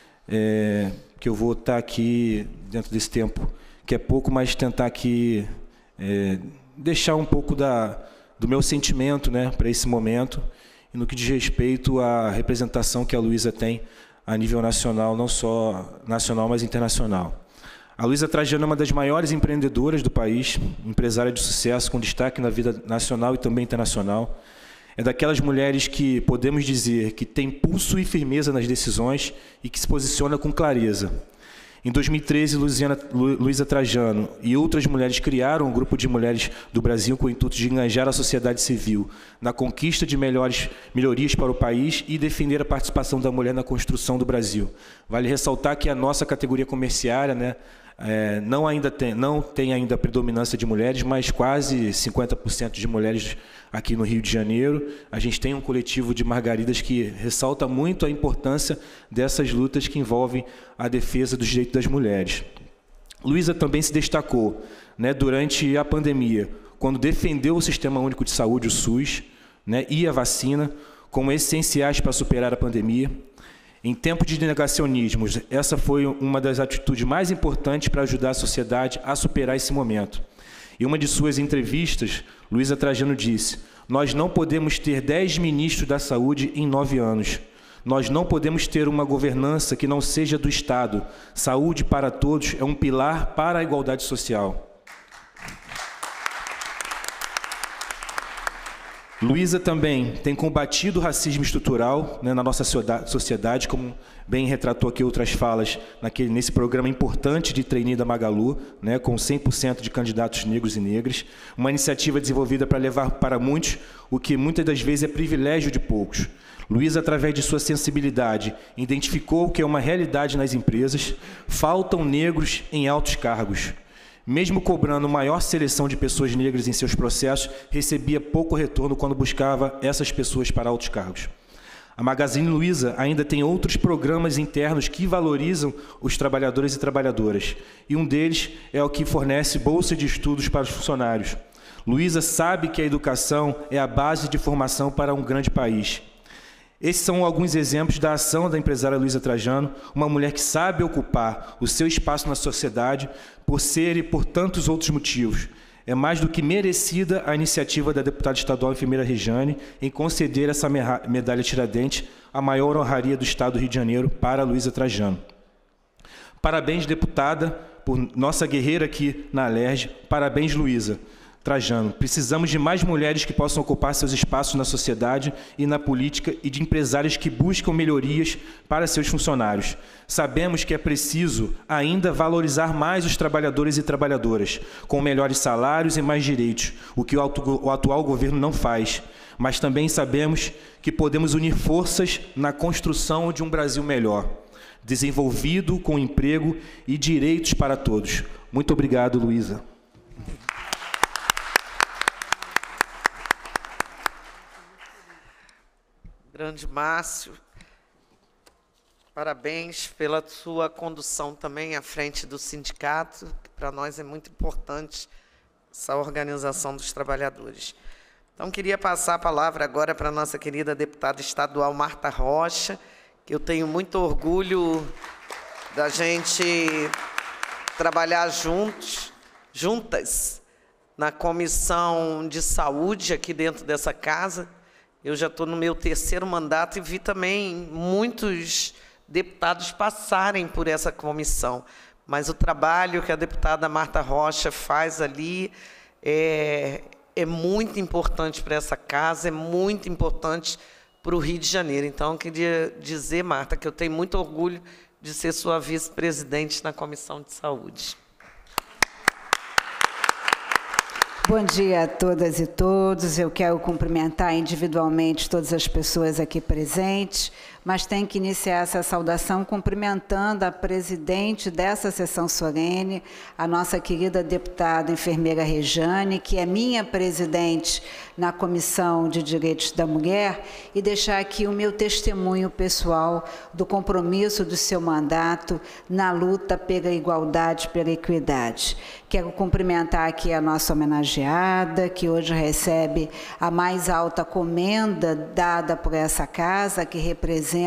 é, que eu vou estar aqui dentro desse tempo, que é pouco, mas tentar aqui é, deixar um pouco da, do meu sentimento, né, para esse momento, e no que diz respeito à representação que a Luísa tem a nível nacional, não só nacional, mas internacional. A Luísa Trajano é uma das maiores empreendedoras do país, empresária de sucesso, com destaque na vida nacional e também internacional. É daquelas mulheres que podemos dizer que tem pulso e firmeza nas decisões e que se posiciona com clareza. Em dois mil e treze, Luísa Trajano e outras mulheres criaram um grupo de mulheres do Brasil com o intuito de engajar a sociedade civil na conquista de melhores, melhorias para o país e defender a participação da mulher na construção do Brasil. Vale ressaltar que a nossa categoria comerciária, né, é, não, ainda tem, não tem ainda a predominância de mulheres, mas quase cinquenta por cento de mulheres aqui no Rio de Janeiro. A gente tem um coletivo de margaridas que ressalta muito a importância dessas lutas que envolvem a defesa dos direitos das mulheres. Luísa também se destacou, né, durante a pandemia, quando defendeu o Sistema Único de Saúde, o SUS, né, e a vacina, como essenciais para superar a pandemia. Em tempo de negacionismos, essa foi uma das atitudes mais importantes para ajudar a sociedade a superar esse momento. Em uma de suas entrevistas, Luísa Trajano disse: nós não podemos ter dez ministros da saúde em nove anos. Nós não podemos ter uma governança que não seja do Estado. Saúde para todos é um pilar para a igualdade social. Luísa também tem combatido o racismo estrutural, né, na nossa sociedade, como bem retratou aqui outras falas naquele, nesse programa importante de trainee da Magalu, né, com cem por cento de candidatos negros e negras, uma iniciativa desenvolvida para levar para muitos o que muitas das vezes é privilégio de poucos. Luísa, através de sua sensibilidade, identificou que é uma realidade nas empresas: faltam negros em altos cargos. Mesmo cobrando maior seleção de pessoas negras em seus processos, recebia pouco retorno quando buscava essas pessoas para altos cargos. A Magazine Luiza ainda tem outros programas internos que valorizam os trabalhadores e trabalhadoras, e um deles é o que fornece bolsa de estudos para os funcionários. Luísa sabe que a educação é a base de formação para um grande país. Esses são alguns exemplos da ação da empresária Luísa Trajano, uma mulher que sabe ocupar o seu espaço na sociedade por ser e por tantos outros motivos. É mais do que merecida a iniciativa da deputada estadual enfermeira Regiane em conceder essa medalha Tiradentes, a maior honraria do Estado do Rio de Janeiro, para a Luísa Trajano. Parabéns, deputada, por nossa guerreira aqui na Alerj. Parabéns, Luísa Trajano. Precisamos de mais mulheres que possam ocupar seus espaços na sociedade e na política e de empresários que buscam melhorias para seus funcionários. Sabemos que é preciso ainda valorizar mais os trabalhadores e trabalhadoras, com melhores salários e mais direitos, o que o atual governo não faz. Mas também sabemos que podemos unir forças na construção de um Brasil melhor, desenvolvido com emprego e direitos para todos. Muito obrigado, Luísa. grande Márcio, parabéns pela sua condução também à frente do sindicato, que para nós é muito importante essa organização dos trabalhadores. Então, queria passar a palavra agora para a nossa querida deputada estadual Marta Rocha, que eu tenho muito orgulho da gente trabalhar juntos, juntas, na Comissão de Saúde aqui dentro dessa casa. Eu já estou no meu terceiro mandato e vi também muitos deputados passarem por essa comissão. Mas o trabalho que a deputada Marta Rocha faz ali é, é muito importante para essa casa, é muito importante para o Rio de Janeiro. Então, eu queria dizer, Marta, que eu tenho muito orgulho de ser sua vice-presidente na Comissão de Saúde. Bom dia a todas e todos. Eu quero cumprimentar individualmente todas as pessoas aqui presentes, mas tenho que iniciar essa saudação cumprimentando a presidente dessa sessão solene, a nossa querida deputada enfermeira Rejane, que é minha presidente na Comissão de Direitos da Mulher, e deixar aqui o meu testemunho pessoal do compromisso do seu mandato na luta pela igualdade, pela equidade. Quero cumprimentar aqui a nossa homenageada, que hoje recebe a mais alta comenda dada por essa casa, que representa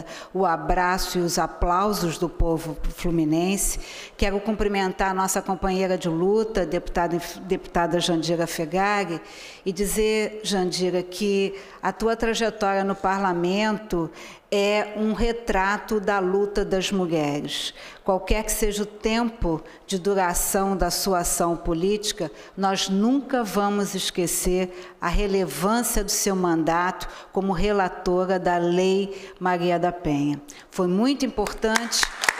o abraço e os aplausos do povo fluminense. Quero cumprimentar a nossa companheira de luta, deputada, deputada Jandira Fegari, e dizer, Jandira, que a tua trajetória no parlamento é um retrato da luta das mulheres. Qualquer que seja o tempo de duração da sua ação política, nós nunca vamos esquecer a relevância do seu mandato como relatora da Lei Maria da Penha. Foi muito importante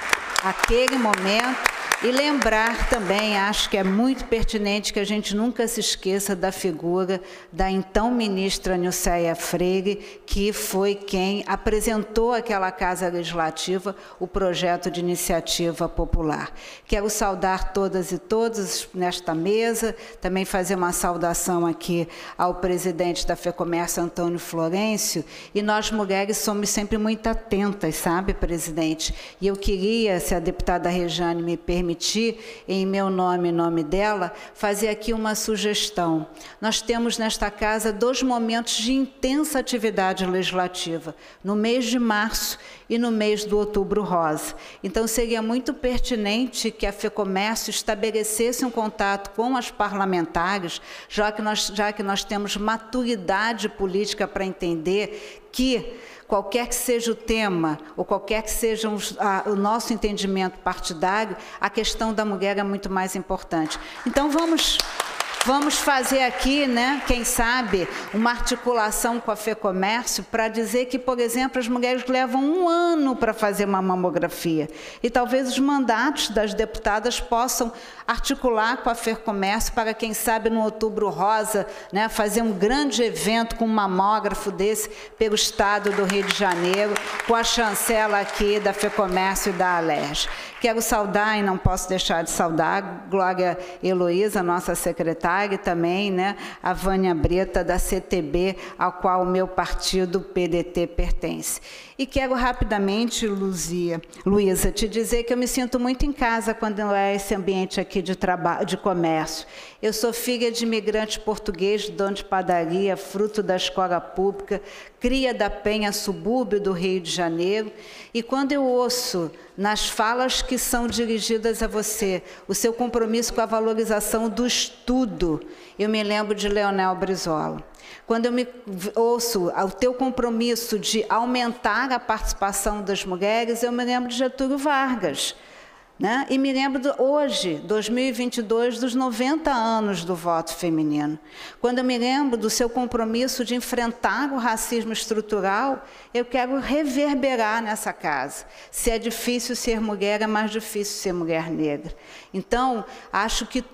aquele momento. E lembrar também, acho que é muito pertinente que a gente nunca se esqueça da figura da então ministra Nilceia Freire, que foi quem apresentou àquela Casa Legislativa o projeto de iniciativa popular. Quero saudar todas e todos nesta mesa, também fazer uma saudação aqui ao presidente da FEComércio, Antônio Florencio, e nós mulheres somos sempre muito atentas, sabe, presidente? E eu queria, se a deputada Rejane me permitir, em meu nome e nome dela, fazer aqui uma sugestão. Nós temos nesta casa dois momentos de intensa atividade legislativa, no mês de março e no mês do Outubro Rosa. Então, seria muito pertinente que a FEComércio estabelecesse um contato com as parlamentares, já que nós, já que nós temos maturidade política para entender que qualquer que seja o tema, ou qualquer que seja os, a, o nosso entendimento partidário, a questão da mulher é muito mais importante. Então, vamos, vamos fazer aqui, né, quem sabe, uma articulação com a FEComércio para dizer que, por exemplo, as mulheres levam um ano para fazer uma mamografia. E talvez os mandatos das deputadas possam articular com a FEComércio para, quem sabe, no Outubro Rosa, né, fazer um grande evento com um mamógrafo desse pelo estado do Rio de Janeiro, com a chancela aqui da FEComércio e da Alerj. Quero saudar, e não posso deixar de saudar, Glória Heloísa, nossa secretária, e também, né, a Vânia Breta, da C T B, ao qual o meu partido, P D T, pertence. E quero rapidamente, Luzia, Luísa, te dizer que eu me sinto muito em casa quando é esse ambiente aqui de trabalho, de comércio. Eu sou filha de imigrante português, dono de padaria, fruto da escola pública, cria da Penha, subúrbio do Rio de Janeiro. E quando eu ouço nas falas que são dirigidas a você, o seu compromisso com a valorização do estudo, eu me lembro de Leonel Brizola. Quando eu me ouço o teu compromisso de aumentar a participação das mulheres, eu me lembro de Getúlio Vargas. Né? E me lembro de hoje, dois mil e vinte e dois, dos noventa anos do voto feminino. Quando eu me lembro do seu compromisso de enfrentar o racismo estrutural, eu quero reverberar nessa casa. Se é difícil ser mulher, é mais difícil ser mulher negra. Então, acho que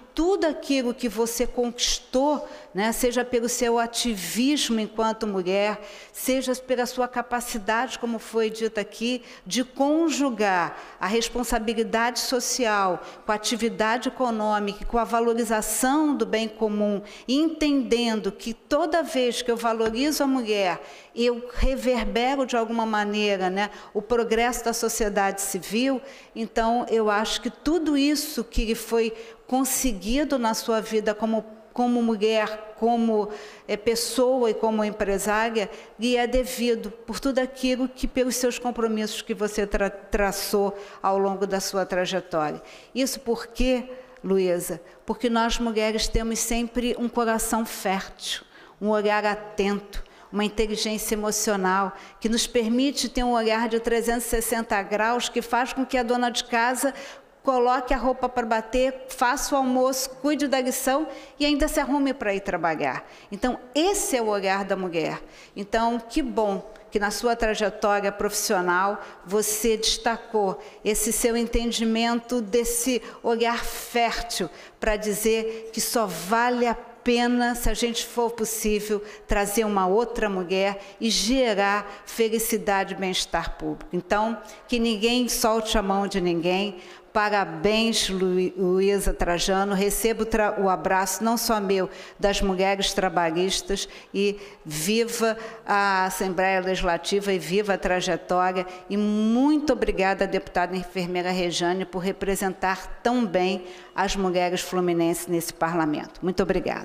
tudo aquilo que você conquistou, né, seja pelo seu ativismo enquanto mulher, seja pela sua capacidade, como foi dito aqui, de conjugar a responsabilidade social com a atividade econômica, com a valorização do bem comum, entendendo que toda vez que eu valorizo a mulher, eu reverbero de alguma maneira, né, o progresso da sociedade civil. Então, eu acho que tudo isso que foi conseguido na sua vida como, como mulher, como é, pessoa e como empresária, lhe é devido por tudo aquilo que, pelos seus compromissos que você tra traçou ao longo da sua trajetória. Isso porque, Luísa, porque nós mulheres temos sempre um coração fértil, um olhar atento, uma inteligência emocional, que nos permite ter um olhar de trezentos e sessenta graus, que faz com que a dona de casa coloque a roupa para bater, faça o almoço, cuide da lição e ainda se arrume para ir trabalhar. Então, esse é o olhar da mulher. Então, que bom que na sua trajetória profissional você destacou esse seu entendimento desse olhar fértil para dizer que só vale a pena, se a gente for possível, trazer uma outra mulher e gerar felicidade e bem-estar público. Então, que ninguém solte a mão de ninguém. Parabéns, Luísa Trajano. Recebo o abraço, não só meu, das mulheres trabalhistas, e viva a Assembleia Legislativa e viva a trajetória. E muito obrigada, deputada enfermeira Rejane, por representar tão bem as mulheres fluminenses nesse parlamento. Muito obrigada.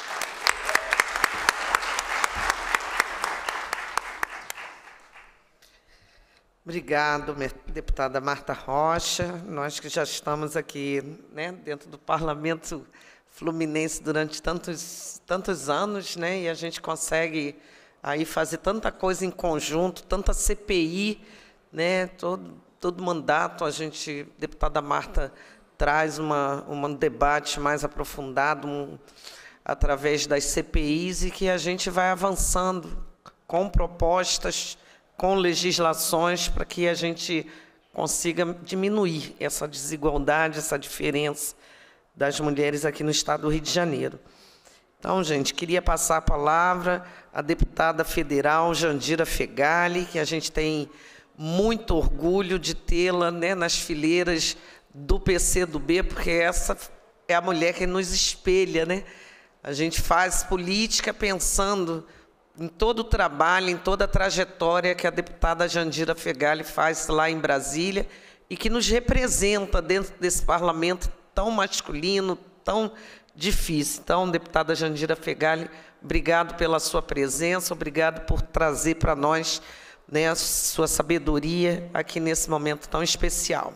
Obrigado, deputada Marta Rocha. Nós que já estamos aqui, né, dentro do Parlamento Fluminense durante tantos, tantos anos, né, e a gente consegue aí fazer tanta coisa em conjunto, tanta C P I, né, todo, todo mandato a gente, deputada Marta, traz uma, um debate mais aprofundado um, através das C P Is, e que a gente vai avançando com propostas, com legislações, para que a gente consiga diminuir essa desigualdade, essa diferença das mulheres aqui no estado do Rio de Janeiro. Então, gente, queria passar a palavra à deputada federal Jandira Fegali, que a gente tem muito orgulho de tê-la, né, nas fileiras do P C do B, porque essa é a mulher que nos espelha, né? A gente faz política pensando em todo o trabalho, em toda a trajetória que a deputada Jandira Fegali faz lá em Brasília e que nos representa dentro desse parlamento tão masculino, tão difícil. Então, deputada Jandira Fegali, obrigado pela sua presença, obrigado por trazer para nós, né, a sua sabedoria aqui nesse momento tão especial.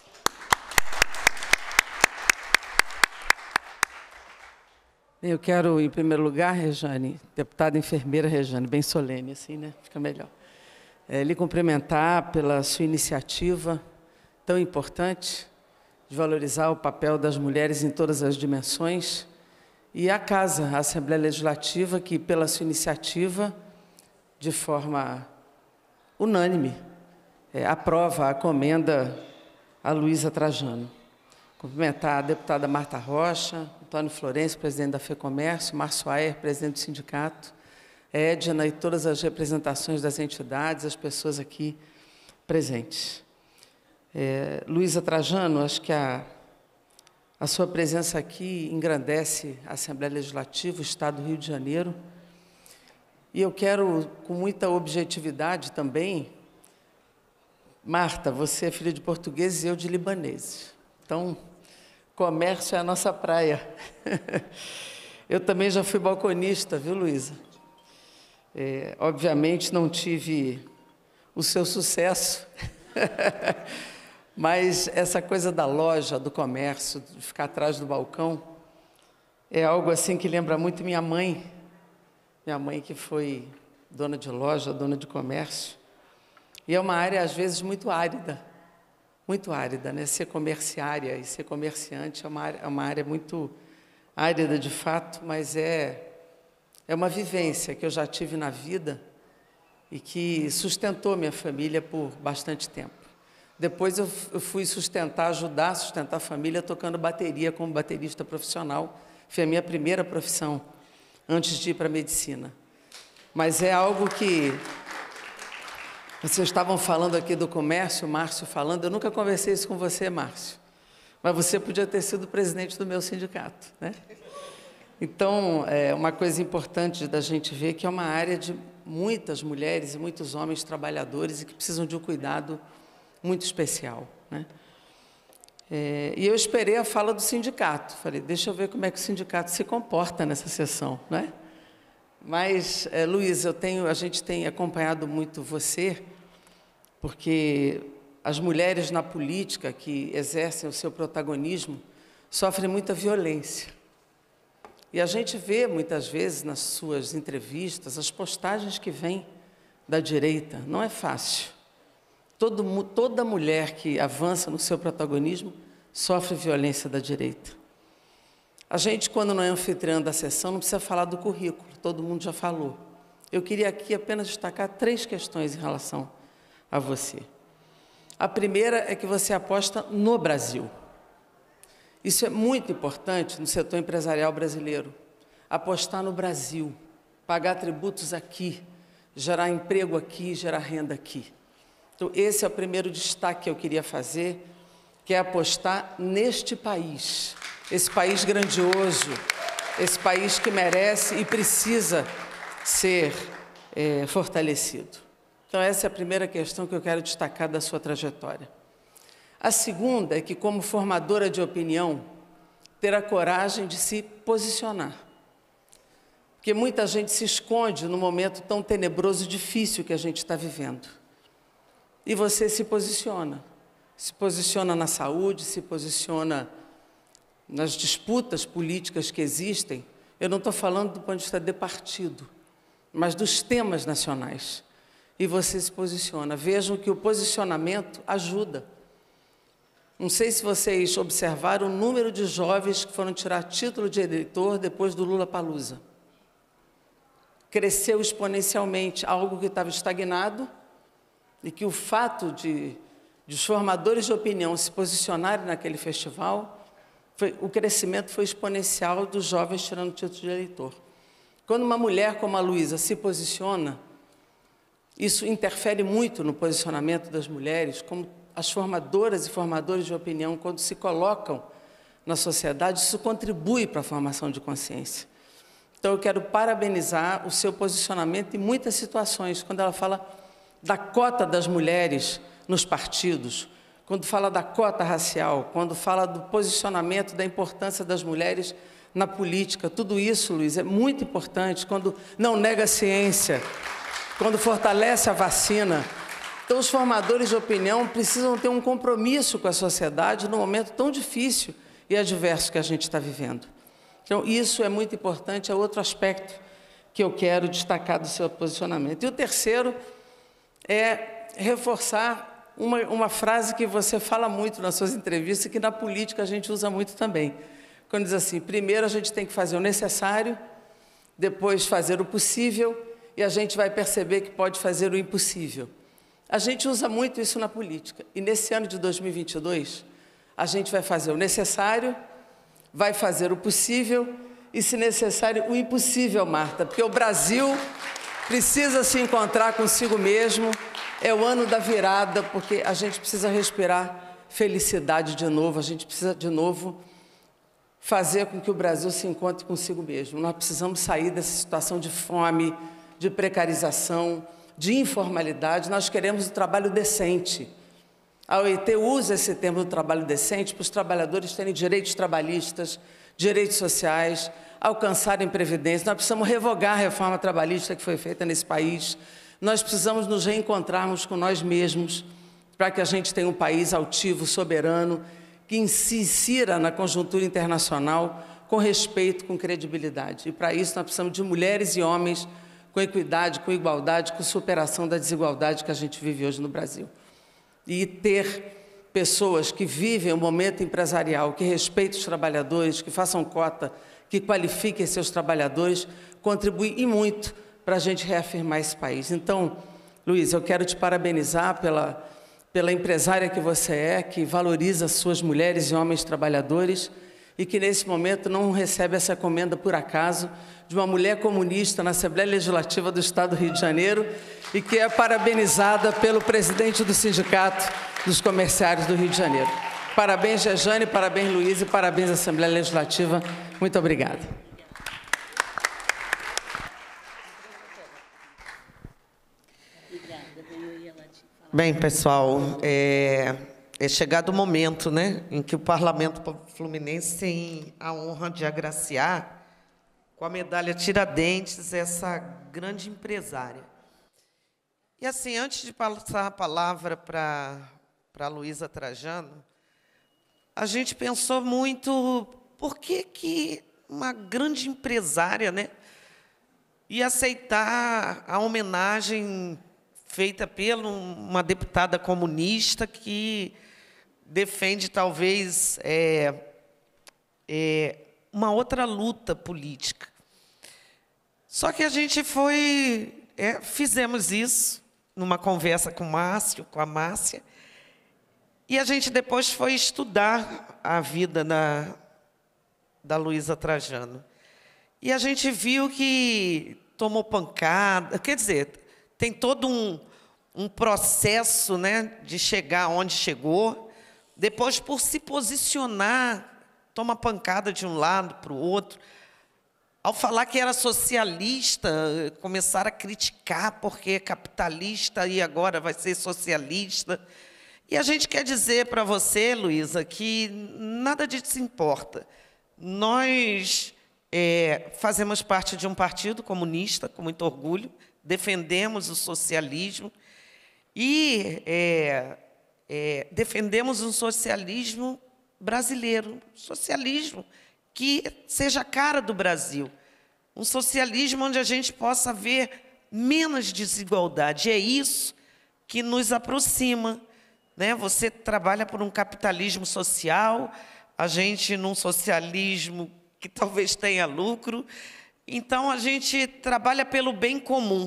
Eu quero, em primeiro lugar, Rejane, deputada enfermeira Rejane, bem solene, assim, né? Fica melhor. É, lhe cumprimentar pela sua iniciativa tão importante de valorizar o papel das mulheres em todas as dimensões, e a Casa, a Assembleia Legislativa, que, pela sua iniciativa, de forma unânime, é, aprova a comenda a Luísa Trajano. Cumprimentar a deputada Marta Rocha, Antônio Florencio, presidente da FEComércio, Márcio Ayer, presidente do sindicato, Edna e todas as representações das entidades, as pessoas aqui presentes. É, Luísa Trajano, acho que a, a sua presença aqui engrandece a Assembleia Legislativa, o Estado do Rio de Janeiro, e eu quero, com muita objetividade também, Marta, você é filha de portugueses e eu de libaneses. Então, comércio é a nossa praia. Eu também já fui balconista, viu, Luísa? É, obviamente, não tive o seu sucesso, mas essa coisa da loja, do comércio, de ficar atrás do balcão, é algo assim que lembra muito minha mãe, minha mãe que foi dona de loja, dona de comércio, e é uma área, às vezes, muito árida, muito árida, né? Ser comerciária e ser comerciante é uma área, é uma área muito árida, de fato, mas é, é uma vivência que eu já tive na vida e que sustentou minha família por bastante tempo. Depois eu fui sustentar, ajudar a sustentar a família tocando bateria como baterista profissional. Foi a minha primeira profissão, antes de ir para a medicina. Mas é algo que... Vocês estavam falando aqui do comércio, Márcio falando, eu nunca conversei isso com você, Márcio, mas você podia ter sido presidente do meu sindicato, né? Então, é uma coisa importante da gente ver que é uma área de muitas mulheres e muitos homens trabalhadores e que precisam de um cuidado muito especial, né? É, e eu esperei a fala do sindicato, falei, deixa eu ver como é que o sindicato se comporta nessa sessão, né? Mas, é, Luiz, eu tenho, a gente tem acompanhado muito você, porque as mulheres na política que exercem o seu protagonismo sofrem muita violência. E a gente vê, muitas vezes, nas suas entrevistas, as postagens que vêm da direita. Não é fácil. Todo, toda mulher que avança no seu protagonismo sofre violência da direita. A gente, quando não é anfitriã da sessão, não precisa falar do currículo, todo mundo já falou. Eu queria aqui apenas destacar três questões em relação a você. A primeira é que você aposta no Brasil. Isso é muito importante no setor empresarial brasileiro. Apostar no Brasil, pagar tributos aqui, gerar emprego aqui, gerar renda aqui. Então, esse é o primeiro destaque que eu queria fazer, que é apostar neste país, esse país grandioso, esse país que merece e precisa ser é, fortalecido. Então, essa é a primeira questão que eu quero destacar da sua trajetória. A segunda é que, como formadora de opinião, ter a coragem de se posicionar. Porque muita gente se esconde no momento tão tenebroso e difícil que a gente está vivendo. E você se posiciona. Se posiciona na saúde, se posiciona nas disputas políticas que existem. Eu não estou falando do ponto de vista de partido, mas dos temas nacionais. E você se posiciona. Vejam que o posicionamento ajuda. Não sei se vocês observaram o número de jovens que foram tirar título de eleitor depois do Lula-Palusa. Cresceu exponencialmente, algo que estava estagnado, e que o fato de, de os formadores de opinião se posicionarem naquele festival, foi, o crescimento foi exponencial dos jovens tirando título de eleitor. Quando uma mulher como a Luísa se posiciona, isso interfere muito no posicionamento das mulheres, como as formadoras e formadores de opinião, quando se colocam na sociedade, isso contribui para a formação de consciência. Então, eu quero parabenizar o seu posicionamento em muitas situações, quando ela fala da cota das mulheres nos partidos, quando fala da cota racial, quando fala do posicionamento, da importância das mulheres na política. Tudo isso, Luiz, é muito importante, quando não nega a ciência, quando fortalece a vacina. Então, os formadores de opinião precisam ter um compromisso com a sociedade num momento tão difícil e adverso que a gente está vivendo. Então, isso é muito importante, é outro aspecto que eu quero destacar do seu posicionamento. E o terceiro é reforçar uma, uma frase que você fala muito nas suas entrevistas e que na política a gente usa muito também. Quando diz assim, primeiro a gente tem que fazer o necessário, depois fazer o possível, e a gente vai perceber que pode fazer o impossível. A gente usa muito isso na política. E nesse ano de dois mil e vinte e dois, a gente vai fazer o necessário, vai fazer o possível e, se necessário, o impossível, Marta, porque o Brasil precisa se encontrar consigo mesmo. É o ano da virada, porque a gente precisa respirar felicidade de novo, a gente precisa, de novo, fazer com que o Brasil se encontre consigo mesmo. Nós precisamos sair dessa situação de fome, de precarização, de informalidade. Nós queremos o trabalho decente. A O I T usa esse termo do trabalho decente para os trabalhadores terem direitos trabalhistas, direitos sociais, alcançarem previdência. Nós precisamos revogar a reforma trabalhista que foi feita nesse país. Nós precisamos nos reencontrarmos com nós mesmos para que a gente tenha um país altivo, soberano, que se insira na conjuntura internacional com respeito, com credibilidade. E, para isso, nós precisamos de mulheres e homens com equidade, com igualdade, com superação da desigualdade que a gente vive hoje no Brasil. E ter pessoas que vivem o momento empresarial, que respeitem os trabalhadores, que façam cota, que qualifiquem seus trabalhadores, contribui e muito para a gente reafirmar esse país. Então, Luiz, eu quero te parabenizar pela, pela empresária que você é, que valoriza suas mulheres e homens trabalhadores e que, nesse momento, não recebe essa comenda por acaso de uma mulher comunista na Assembleia Legislativa do Estado do Rio de Janeiro e que é parabenizada pelo presidente do Sindicato dos Comerciários do Rio de Janeiro. Parabéns, Rejane, parabéns, Luiz, e parabéns, Assembleia Legislativa. Muito obrigada. Bem, pessoal, é, é chegado o momento, né, em que o Parlamento Fluminense tem a honra de agraciar com a medalha Tiradentes essa grande empresária. E, assim, antes de passar a palavra para para a Luísa Trajano, a gente pensou muito por que que uma grande empresária, né, ia aceitar a homenagem feita por uma deputada comunista que defende, talvez, é, é, uma outra luta política. Só que a gente foi, é, fizemos isso numa conversa com o Márcio, com a Márcia, e a gente depois foi estudar a vida da, da Luísa Trajano. E a gente viu que tomou pancada, quer dizer, tem todo um, um processo, né, de chegar onde chegou. Depois, por se posicionar, toma pancada de um lado para o outro. Ao falar que era socialista, começaram a criticar porque é capitalista e agora vai ser socialista. E a gente quer dizer para você, Luísa, que nada disso importa. Nós é, fazemos parte de um partido comunista, com muito orgulho, defendemos o socialismo e é, é, defendemos um socialismo brasileiro, socialismo que seja a cara do Brasil, um socialismo onde a gente possa ver menos desigualdade. É isso que nos aproxima, né? Você trabalha por um capitalismo social, a gente num socialismo que talvez tenha lucro. Então, a gente trabalha pelo bem comum.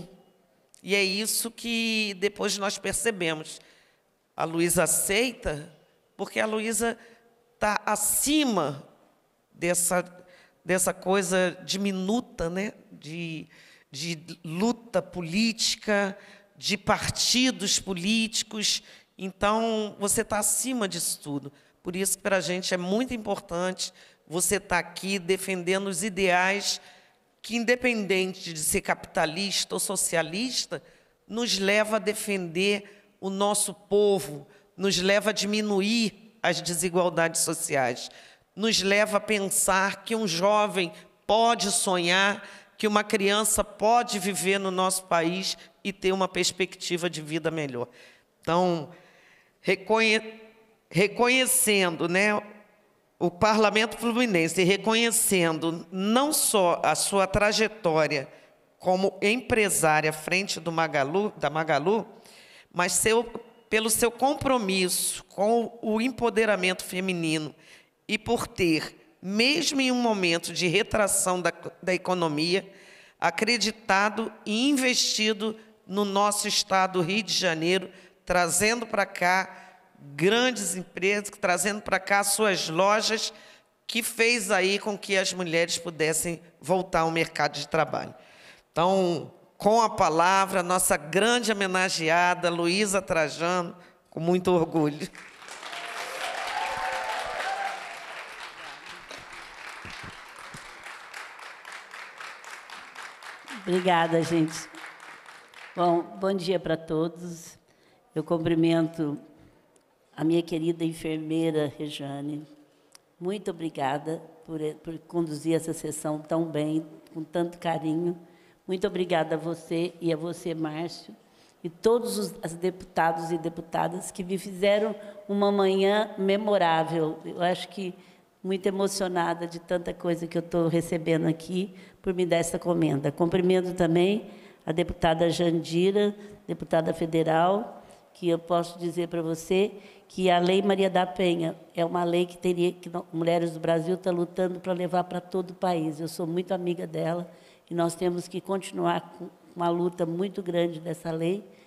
E é isso que depois nós percebemos. A Luísa aceita porque a Luísa está acima dessa, dessa coisa diminuta, né? de, de luta política, de partidos políticos. Então, você está acima disso tudo. Por isso, para a gente, é muito importante você estar aqui defendendo os ideais que, independente de ser capitalista ou socialista, nos leva a defender o nosso povo, nos leva a diminuir as desigualdades sociais, nos leva a pensar que um jovem pode sonhar, que uma criança pode viver no nosso país e ter uma perspectiva de vida melhor. Então, reconhe- reconhecendo, né, o Parlamento Fluminense, reconhecendo não só a sua trajetória como empresária à frente do Magalu, da Magalu, mas seu, pelo seu compromisso com o empoderamento feminino e por ter, mesmo em um momento de retração da, da economia, acreditado e investido no nosso estado, Rio de Janeiro, trazendo para cá grandes empresas, trazendo para cá suas lojas, que fez aí com que as mulheres pudessem voltar ao mercado de trabalho. Então, com a palavra, nossa grande homenageada, Luísa Trajano, com muito orgulho. Obrigada, gente. Bom, bom dia para todos. Eu cumprimento a minha querida enfermeira Rejane. Muito obrigada por, por conduzir essa sessão tão bem, com tanto carinho. Muito obrigada a você e a você, Márcio, e todos os, os deputados e deputadas que me fizeram uma manhã memorável. Eu acho que muito emocionada de tanta coisa que eu estou recebendo aqui por me dar essa comenda. Cumprimento também a deputada Jandira, deputada federal, que eu posso dizer para você que a Lei Maria da Penha é uma lei que teria que Mulheres do Brasil está lutando para levar para todo o país. Eu sou muito amiga dela e nós temos que continuar com uma luta muito grande dessa lei.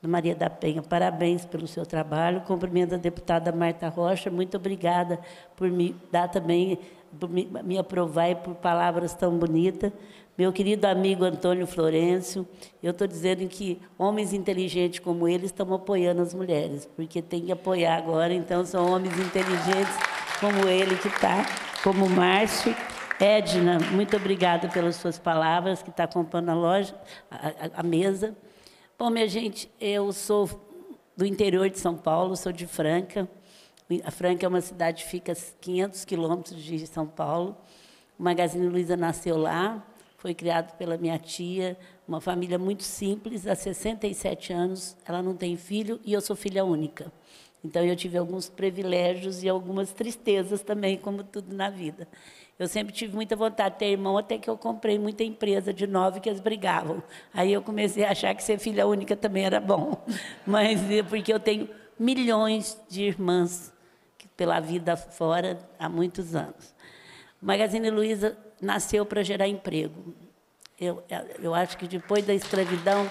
Maria da Penha, parabéns pelo seu trabalho. Cumprimento a deputada Marta Rocha, muito obrigada por me dar também, por me, me aprovar e por palavras tão bonitas. Meu querido amigo Antônio Florencio, eu estou dizendo que homens inteligentes como ele estão apoiando as mulheres, porque tem que apoiar agora, então são homens inteligentes como ele que está, como o Márcio. Edna, muito obrigada pelas suas palavras, que está acompanhando a loja, a, a, a mesa. Bom, minha gente, eu sou do interior de São Paulo, sou de Franca. A Franca é uma cidade que fica a quinhentos quilômetros de São Paulo. O Magazine Luiza nasceu lá, foi criado pela minha tia, uma família muito simples, há sessenta e sete anos, ela não tem filho e eu sou filha única. Então, eu tive alguns privilégios e algumas tristezas também, como tudo na vida. Eu sempre tive muita vontade de ter irmão, até que eu comprei muita empresa de nove que eles brigavam. Aí eu comecei a achar que ser filha única também era bom. Mas porque eu tenho milhões de irmãs pela vida fora há muitos anos. O Magazine Luiza nasceu para gerar emprego. Eu, eu acho que depois da escravidão,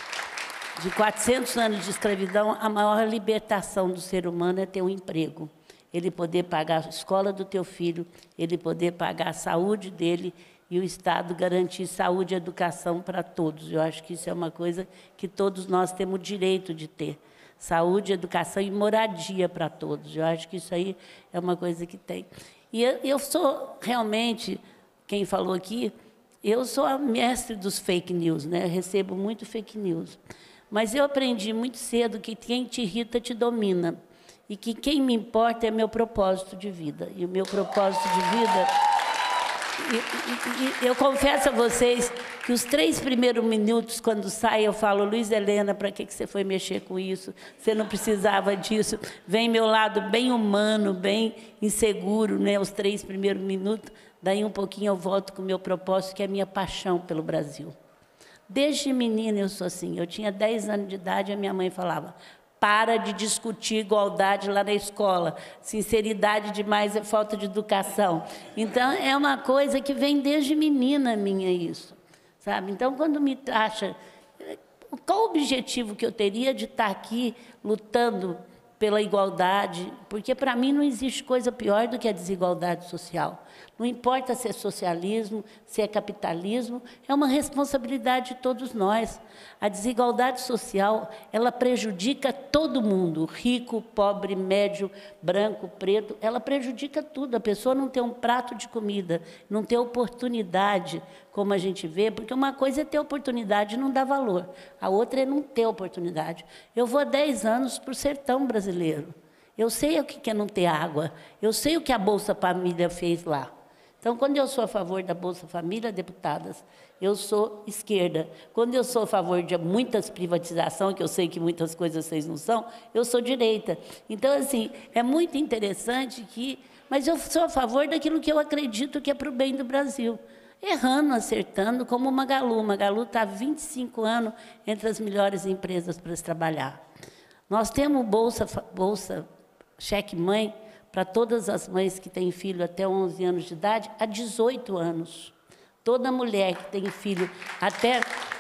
de quatrocentos anos de escravidão, a maior libertação do ser humano é ter um emprego. Ele poder pagar a escola do teu filho, ele poder pagar a saúde dele e o Estado garantir saúde e educação para todos. Eu acho que isso é uma coisa que todos nós temos o direito de ter. Saúde, educação e moradia para todos. Eu acho que isso aí é uma coisa que tem. E eu, eu sou realmente, quem falou aqui, eu sou a mestre dos fake news, né? Eu recebo muito fake news. Mas eu aprendi muito cedo que quem te irrita te domina. E que quem me importa é meu propósito de vida. E o meu propósito de vida... E, e, e, eu confesso a vocês que os três primeiros minutos, quando sai, eu falo, Luiz Helena, para que, que você foi mexer com isso? Você não precisava disso. Vem meu lado bem humano, bem inseguro, né? Os três primeiros minutos. Daí um pouquinho eu volto com o meu propósito, que é a minha paixão pelo Brasil. Desde menina eu sou assim. Eu tinha dez anos de idade e a minha mãe falava... Para de discutir igualdade lá na escola. Sinceridade demais é falta de educação. Então, é uma coisa que vem desde menina minha isso. Sabe? Então, quando me acha... Qual o objetivo que eu teria de estar aqui lutando pela igualdade? Porque, para mim, não existe coisa pior do que a desigualdade social. Não importa se é socialismo, se é capitalismo, é uma responsabilidade de todos nós. A desigualdade social, ela prejudica todo mundo, rico, pobre, médio, branco, preto, ela prejudica tudo. A pessoa não tem um prato de comida, não tem oportunidade, como a gente vê, porque uma coisa é ter oportunidade e não dar valor, a outra é não ter oportunidade. Eu vou há dez anos para o sertão brasileiro. Eu sei o que é não ter água, eu sei o que a Bolsa Família fez lá. Então, quando eu sou a favor da Bolsa Família, deputadas, eu sou esquerda. Quando eu sou a favor de muitas privatizações, que eu sei que muitas coisas vocês não são, eu sou direita. Então, assim, é muito interessante que... Mas eu sou a favor daquilo que eu acredito que é para o bem do Brasil. Errando, acertando, como o Magalu. O Magalu está há vinte e cinco anos entre as melhores empresas para se trabalhar. Nós temos Bolsa, Bolsa Cheque Mãe, para todas as mães que têm filho até onze anos de idade, há dezoito anos. Toda mulher que tem filho até,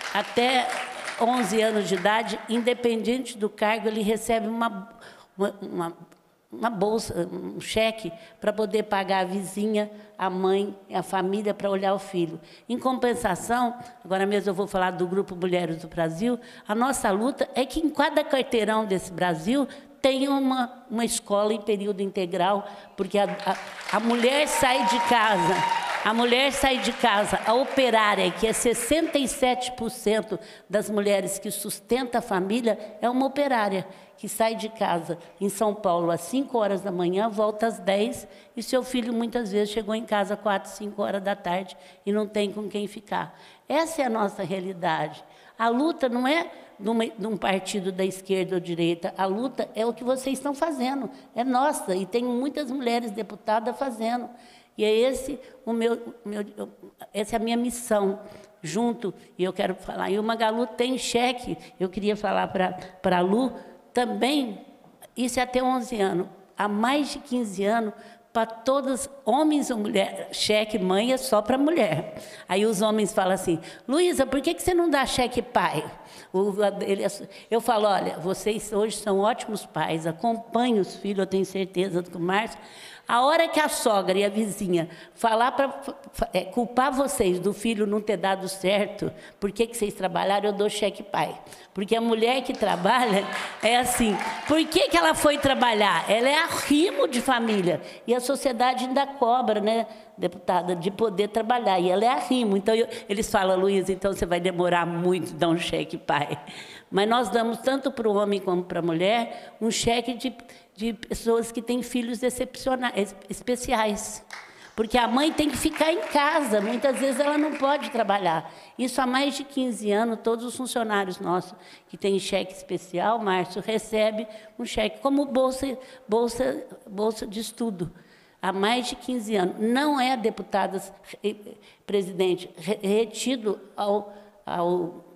até onze anos de idade, independente do cargo, ele recebe uma, uma, uma, uma bolsa, um cheque, para poder pagar a vizinha, a mãe, a família, para olhar o filho. Em compensação, agora mesmo eu vou falar do Grupo Mulheres do Brasil, a nossa luta é que em cada quarteirão desse Brasil tem uma, uma escola em período integral, porque a, a, a mulher sai de casa, a mulher sai de casa, a operária, que é sessenta e sete por cento das mulheres que sustenta a família, é uma operária que sai de casa em São Paulo às cinco horas da manhã, volta às dez, e seu filho muitas vezes chegou em casa às quatro, cinco horas da tarde e não tem com quem ficar. Essa é a nossa realidade. A luta não é de um partido da esquerda ou direita, a luta é o que vocês estão fazendo, é nossa, e tem muitas mulheres deputadas fazendo. E é esse o meu, o meu, essa é a minha missão, junto, e eu quero falar. E o Magalu tem cheque, eu queria falar para a Lu, também, isso é até onze anos, há mais de quinze anos, para todos, homens ou mulheres. Cheque mãe é só para mulher. Aí os homens falam assim, Luísa, por que que você não dá cheque pai? Eu falo, olha, vocês hoje são ótimos pais, acompanhem os filhos, eu tenho certeza do que o Márcio. A hora que a sogra e a vizinha falar para é, culpar vocês do filho não ter dado certo, por que que vocês trabalharam, eu dou cheque pai. Porque a mulher que trabalha é assim, por que que ela foi trabalhar? Ela é arrimo de família. E a sociedade ainda cobra, né, deputada, de poder trabalhar. E ela é arrimo. Então, eu, eles falam, Luísa, então você vai demorar muito dar um cheque pai. Mas nós damos tanto para o homem como para a mulher um cheque de, de pessoas que têm filhos excepcionais, especiais. Porque a mãe tem que ficar em casa, muitas vezes ela não pode trabalhar. Isso há mais de quinze anos, todos os funcionários nossos que têm cheque especial, Márcio, recebe um cheque como bolsa, bolsa, bolsa de estudo. Há mais de quinze anos. Não é, deputadas, presidente, retido ao, ao,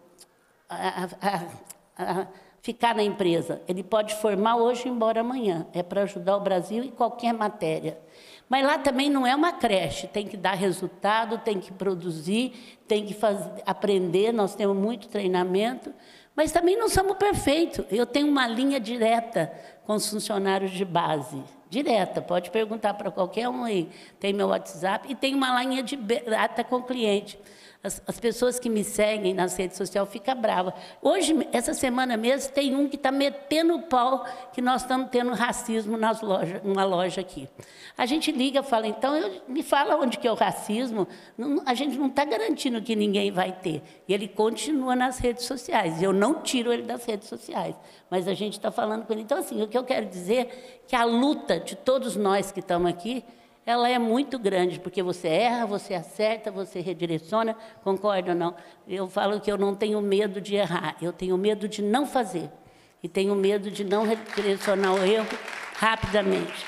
a, a, a, a ficar na empresa. Ele pode formar hoje e ir embora amanhã. É para ajudar o Brasil em qualquer matéria. Mas lá também não é uma creche, tem que dar resultado, tem que produzir, tem que fazer, aprender, nós temos muito treinamento, mas também não somos perfeitos. Eu tenho uma linha direta com os funcionários de base, direta, pode perguntar para qualquer um aí, tem meu WhatsApp, e tem uma linha direta com o cliente. As, as pessoas que me seguem nas redes sociais ficam bravas. Hoje, essa semana mesmo, tem um que está metendo o pau que nós estamos tendo racismo nas lojas, numa loja aqui. A gente liga e fala, então, eu, me fala onde que é o racismo. Não, a gente não está garantindo que ninguém vai ter. E ele continua nas redes sociais. Eu não tiro ele das redes sociais, mas a gente está falando com ele. Então, assim, o que eu quero dizer é que a luta de todos nós que estamos aqui, ela é muito grande, porque você erra, você acerta, você redireciona, concorda ou não? Eu falo que eu não tenho medo de errar, eu tenho medo de não fazer, e tenho medo de não redirecionar o erro rapidamente.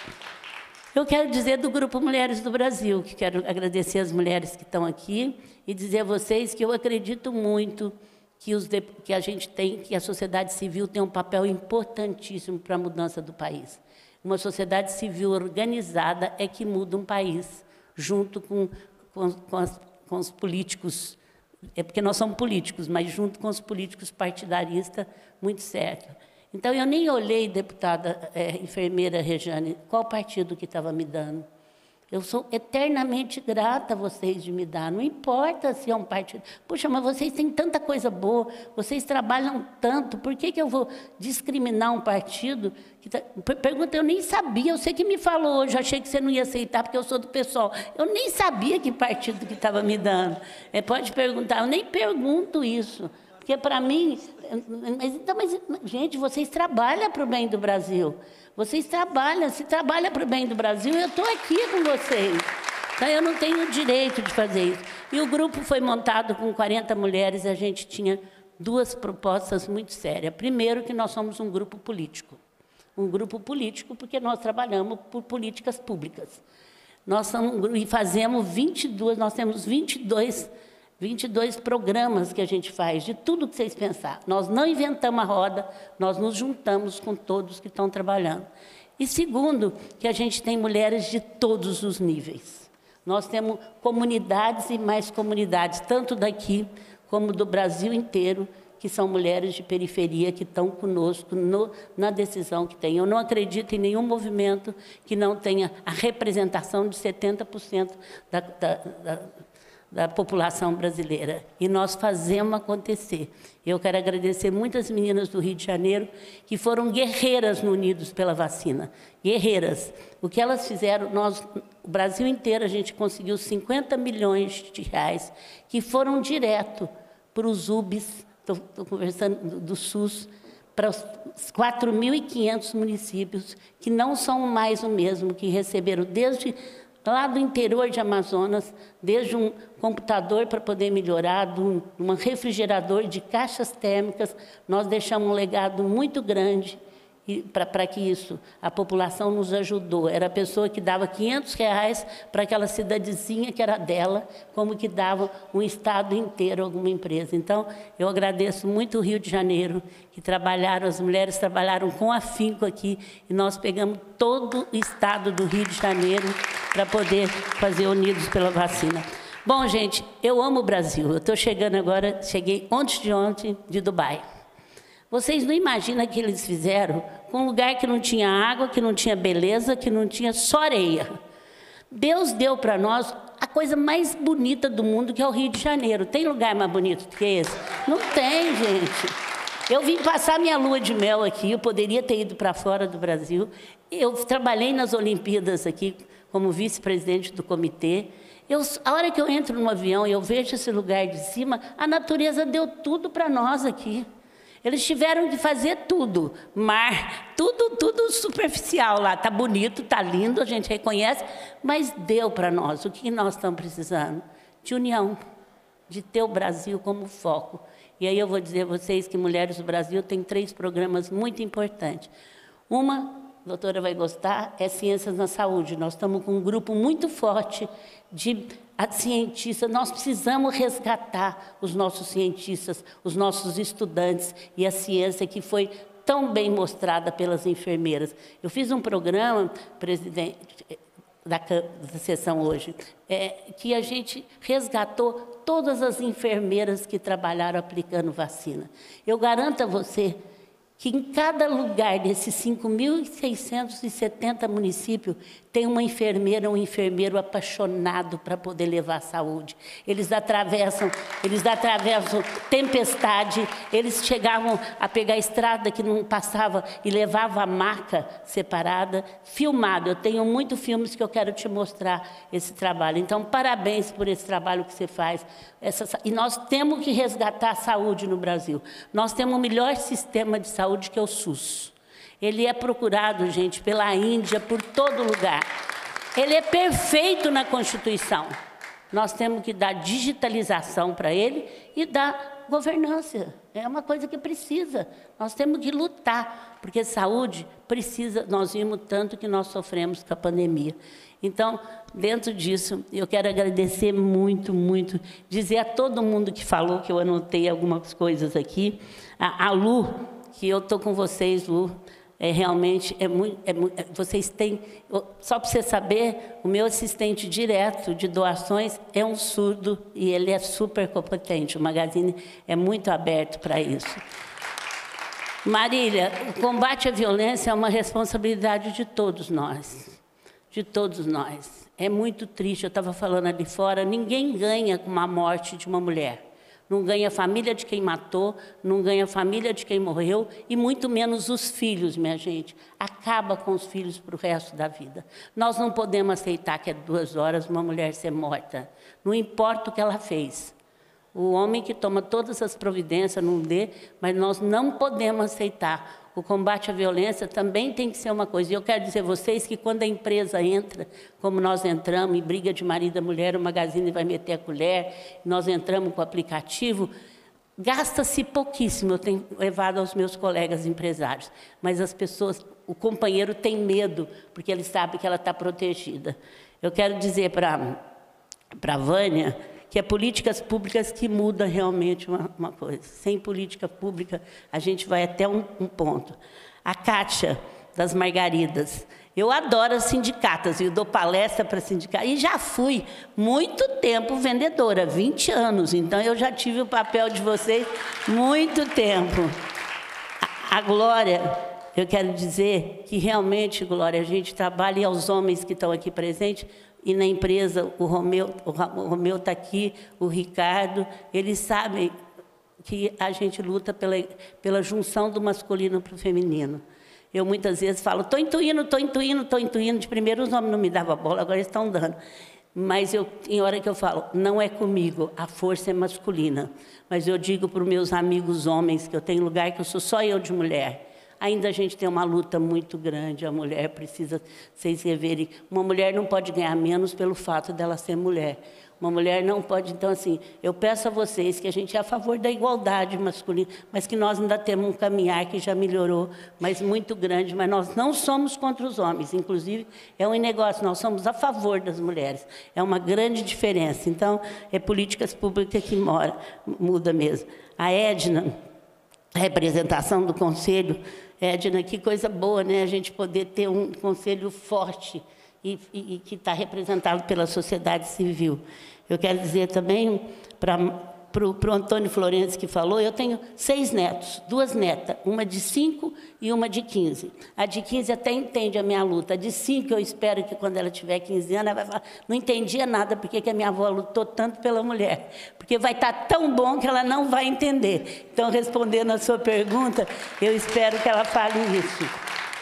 Eu quero dizer do Grupo Mulheres do Brasil, que quero agradecer as mulheres que estão aqui, e dizer a vocês que eu acredito muito que, os de, que a gente tem, que a sociedade civil tem um papel importantíssimo para a mudança do país. Uma sociedade civil organizada é que muda um país, junto com, com, com, as, com os políticos, é porque nós somos políticos, mas junto com os políticos partidaristas, muito certo. Então, eu nem olhei, deputada é, enfermeira Rejane, qual partido que estava me dando. Eu sou eternamente grata a vocês de me dar, não importa se é um partido. Puxa, mas vocês têm tanta coisa boa, vocês trabalham tanto, por que que eu vou discriminar um partido? Que tá... Pergunta, eu nem sabia, eu sei que me falou hoje, achei que você não ia aceitar, porque eu sou do pessoal. Eu nem sabia que partido que estava me dando. É, pode perguntar, eu nem pergunto isso, porque para mim... Mas, então, mas, gente, vocês trabalham para o bem do Brasil. Vocês trabalham, se trabalha para o bem do Brasil, eu estou aqui com vocês. Então, eu não tenho o direito de fazer isso. E o grupo foi montado com quarenta mulheres, e a gente tinha duas propostas muito sérias. Primeiro, que nós somos um grupo político. Um grupo político porque nós trabalhamos por políticas públicas. Nós somos, e fazemos vinte e duas, nós temos vinte e dois, vinte e dois programas que a gente faz, de tudo que vocês pensarem. Nós não inventamos a roda, nós nos juntamos com todos que estão trabalhando. E segundo, que a gente tem mulheres de todos os níveis. Nós temos comunidades e mais comunidades, tanto daqui como do Brasil inteiro, que são mulheres de periferia que estão conosco no, na decisão que tem. Eu não acredito em nenhum movimento que não tenha a representação de setenta por cento da, da, da da população brasileira. E nós fazemos acontecer. Eu quero agradecer muitas meninas do Rio de Janeiro que foram guerreiras no Unidos pela Vacina. Guerreiras. O que elas fizeram, nós, o Brasil inteiro, a gente conseguiu cinquenta milhões de reais que foram direto para os U B S, estou conversando do, do SUS, para os quatro mil e quinhentos municípios que não são mais o mesmo, que receberam desde... lá do interior de Amazonas, desde um computador para poder melhorar, um, um refrigerador de caixas térmicas, nós deixamos um legado muito grande para que isso, a população nos ajudou. Era a pessoa que dava quinhentos reais para aquela cidadezinha que era dela, como que dava um estado inteiro alguma empresa. Então, eu agradeço muito o Rio de Janeiro, que trabalharam, as mulheres trabalharam com afinco aqui, e nós pegamos todo o estado do Rio de Janeiro para poder fazer Unidos pela Vacina. Bom, gente, eu amo o Brasil. Eu estou chegando agora, cheguei ontem de ontem de Dubai. Vocês não imaginam o que eles fizeram com um lugar que não tinha água, que não tinha beleza, que não tinha só areia. Deus deu para nós a coisa mais bonita do mundo, que é o Rio de Janeiro. Tem lugar mais bonito do que esse? Não tem, gente. Eu vim passar minha lua de mel aqui, eu poderia ter ido para fora do Brasil. Eu trabalhei nas Olimpíadas aqui como vice-presidente do comitê. Eu, a hora que eu entro no avião e eu vejo esse lugar de cima, a natureza deu tudo para nós aqui. Eles tiveram que fazer tudo, mar, tudo, tudo superficial lá. Está bonito, está lindo, a gente reconhece, mas deu para nós. O que nós estamos precisando? De união, de ter o Brasil como foco. E aí eu vou dizer a vocês que Mulheres do Brasil tem três programas muito importantes. Uma, a doutora vai gostar, é Ciências na Saúde. Nós estamos com um grupo muito forte de cientistas. Nós precisamos resgatar os nossos cientistas, os nossos estudantes e a ciência que foi tão bem mostrada pelas enfermeiras. Eu fiz um programa, presidente, da, da sessão hoje, é, que a gente resgatou todas as enfermeiras que trabalharam aplicando vacina. Eu garanto a você que em cada lugar desses cinco mil seiscentos e setenta municípios tem uma enfermeira ou um enfermeiro apaixonado para poder levar a saúde. Eles atravessam, eles atravessam tempestade, eles chegavam a pegar a estrada que não passava e levavam a maca separada, filmado. Eu tenho muitos filmes que eu quero te mostrar esse trabalho. Então, parabéns por esse trabalho que você faz. Essa, e nós temos que resgatar a saúde no Brasil. Nós temos o melhor sistema de saúde, que é o SUS. Ele é procurado, gente, pela Índia, por todo lugar. Ele é perfeito na Constituição. Nós temos que dar digitalização para ele e dar governança. É uma coisa que precisa. Nós temos que lutar, porque saúde precisa. Nós vimos tanto que nós sofremos com a pandemia. Então, dentro disso, eu quero agradecer muito, muito, dizer a todo mundo que falou, que eu anotei algumas coisas aqui, a, a Lu, que eu estou com vocês, Lu, é, realmente, é muito, é, vocês têm, só para você saber, o meu assistente direto de doações é um surdo e ele é super competente, o Magazine é muito aberto para isso. Marília, o combate à violência é uma responsabilidade de todos nós, de todos nós. É muito triste, eu estava falando ali fora, ninguém ganha com a morte de uma mulher. Não ganha a família de quem matou, não ganha a família de quem morreu, e muito menos os filhos, minha gente. Acaba com os filhos para o resto da vida. Nós não podemos aceitar que é duas horas uma mulher ser morta. Não importa o que ela fez. O homem que toma todas as providências não dê, mas nós não podemos aceitar. O combate à violência também tem que ser uma coisa. E eu quero dizer a vocês que quando a empresa entra, como nós entramos, em briga de marido e mulher, o Magazine vai meter a colher, nós entramos com o aplicativo, gasta-se pouquíssimo, eu tenho levado aos meus colegas empresários, mas as pessoas, o companheiro tem medo, porque ele sabe que ela está protegida. Eu quero dizer para a Vânia que é políticas públicas que muda realmente uma, uma coisa. Sem política pública, a gente vai até um, um ponto. A Kátia, das Margaridas. Eu adoro as sindicatas, eu dou palestra para sindicatos. E já fui muito tempo vendedora, vinte anos. Então, eu já tive o papel de vocês muito tempo. A, a Glória, eu quero dizer que realmente, Glória, a gente trabalha, e aos homens que estão aqui presentes, e na empresa, o Romeu o Romeu está aqui, o Ricardo, eles sabem que a gente luta pela, pela junção do masculino para o feminino. Eu muitas vezes falo, estou intuindo, estou intuindo, estou intuindo. De primeiro os homens não me davam bola, agora eles estão dando. Mas eu, tem hora que eu falo, não é comigo, a força é masculina. Mas eu digo para os meus amigos homens, que eu tenho lugar que eu sou só eu de mulher. Ainda a gente tem uma luta muito grande, a mulher precisa, vocês reverem, uma mulher não pode ganhar menos pelo fato dela ser mulher. Uma mulher não pode... Então, assim, eu peço a vocês que a gente é a favor da igualdade masculina, mas que nós ainda temos um caminhar que já melhorou, mas muito grande, mas nós não somos contra os homens. Inclusive, é um negócio, nós somos a favor das mulheres. É uma grande diferença. Então, é políticas públicas que mora, muda mesmo. A Edna, a representação do Conselho... Edna, que coisa boa, né? A gente poder ter um conselho forte e, e, e que está representado pela sociedade civil. Eu quero dizer também para para o Antônio Florencio, que falou, eu tenho seis netos, duas netas, uma de cinco e uma de quinze. A de quinze até entende a minha luta. A de cinco, eu espero que quando ela tiver quinze anos, ela vai falar, não entendia nada porque que a minha avó lutou tanto pela mulher. Porque vai estar tão bom que ela não vai entender. Então, respondendo a sua pergunta, eu espero que ela fale isso.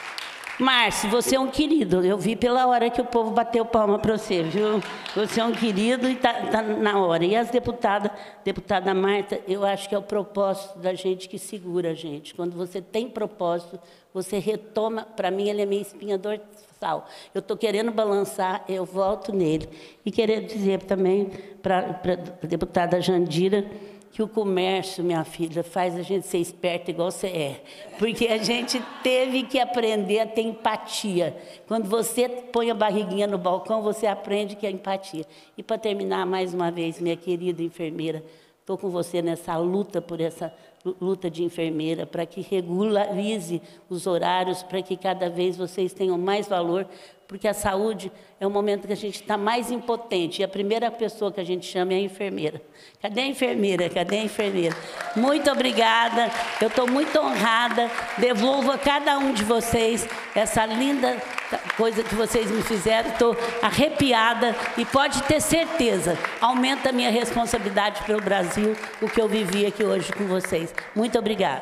Márcio, você é um querido. Eu vi pela hora que o povo bateu palma para você, viu? Você é um querido e está tá na hora. E as deputadas, deputada Marta, eu acho que é o propósito da gente que segura a gente. Quando você tem propósito, você retoma. Para mim, ele é minha espinha dorsal. Eu estou querendo balançar, eu volto nele. E queria dizer também para a deputada Jandira, que o comércio, minha filha, faz a gente ser esperta igual você é. Porque a gente teve que aprender a ter empatia. Quando você põe a barriguinha no balcão, você aprende que é empatia. E para terminar, mais uma vez, minha querida enfermeira, estou com você nessa luta por essa luta de enfermeira, para que regularize os horários, para que cada vez vocês tenham mais valor, porque a saúde é o momento que a gente está mais impotente, e a primeira pessoa que a gente chama é a enfermeira. Cadê a enfermeira? Cadê a enfermeira? Muito obrigada, eu estou muito honrada, devolvo a cada um de vocês essa linda coisa que vocês me fizeram, estou arrepiada, e pode ter certeza, aumenta a minha responsabilidade pelo Brasil, o que eu vivi aqui hoje com vocês. Muito obrigada.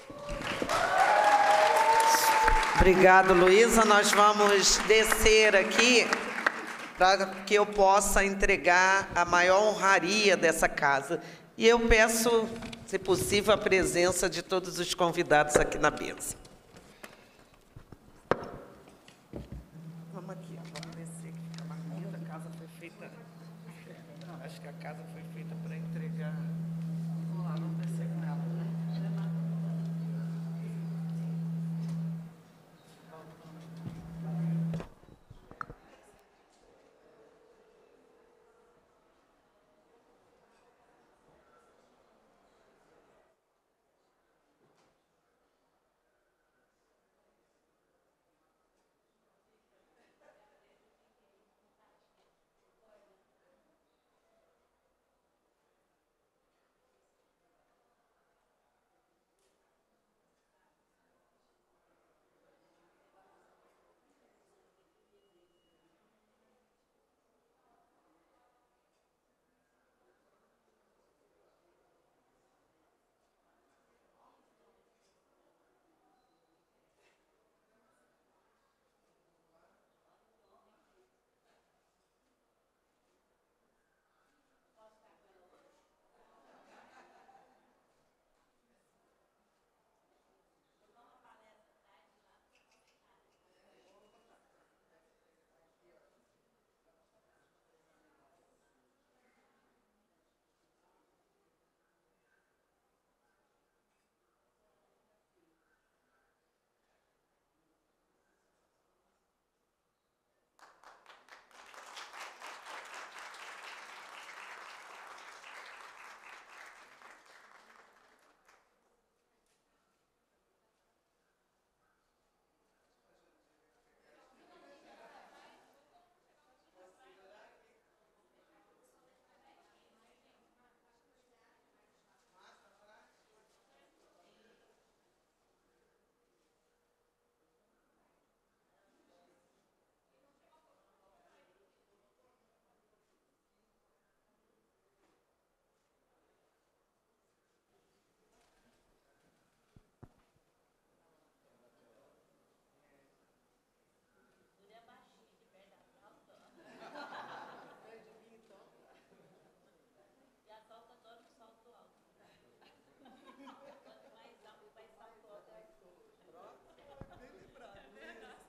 Obrigado, Luísa. Nós vamos descer aqui para que eu possa entregar a maior honraria dessa casa. E eu peço, se possível, a presença de todos os convidados aqui na mesa. Vamos aqui, vamos descer, que fica mais linda. A casa foi feita... Acho que a casa foi feita para entregar... Vamos lá, vamos descer com ela.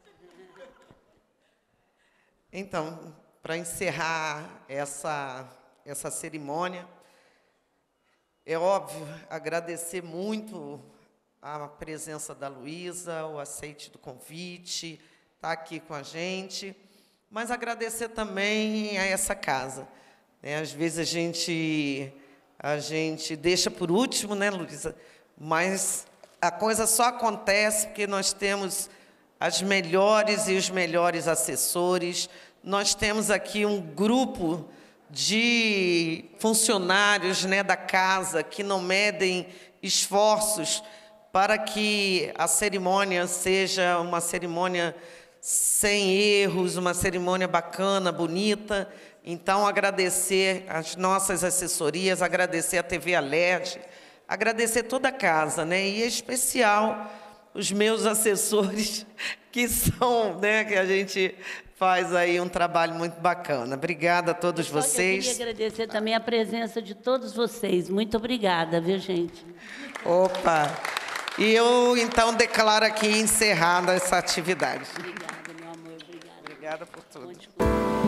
Então, para encerrar essa essa cerimônia. É óbvio, agradecer muito a presença da Luísa, o aceite do convite, estar aqui com a gente, mas agradecer também a essa casa. Né? Às vezes a gente, a gente deixa por último, né, Luísa? Mas a coisa só acontece porque nós temos as melhores e os melhores assessores. Nós temos aqui um grupo de funcionários, né, da casa que não medem esforços para que a cerimônia seja uma cerimônia sem erros, uma cerimônia bacana, bonita. Então, agradecer as nossas assessorias, agradecer a T V Alerj, agradecer toda a casa, né? E, em especial, os meus assessores, que são, né, que a gente faz aí um trabalho muito bacana. Obrigada a todos vocês. Eu queria agradecer também a presença de todos vocês. Muito obrigada, viu, gente? Opa! E eu, então, declaro aqui encerrada essa atividade. Obrigada, meu amor. Obrigada. Obrigada por tudo.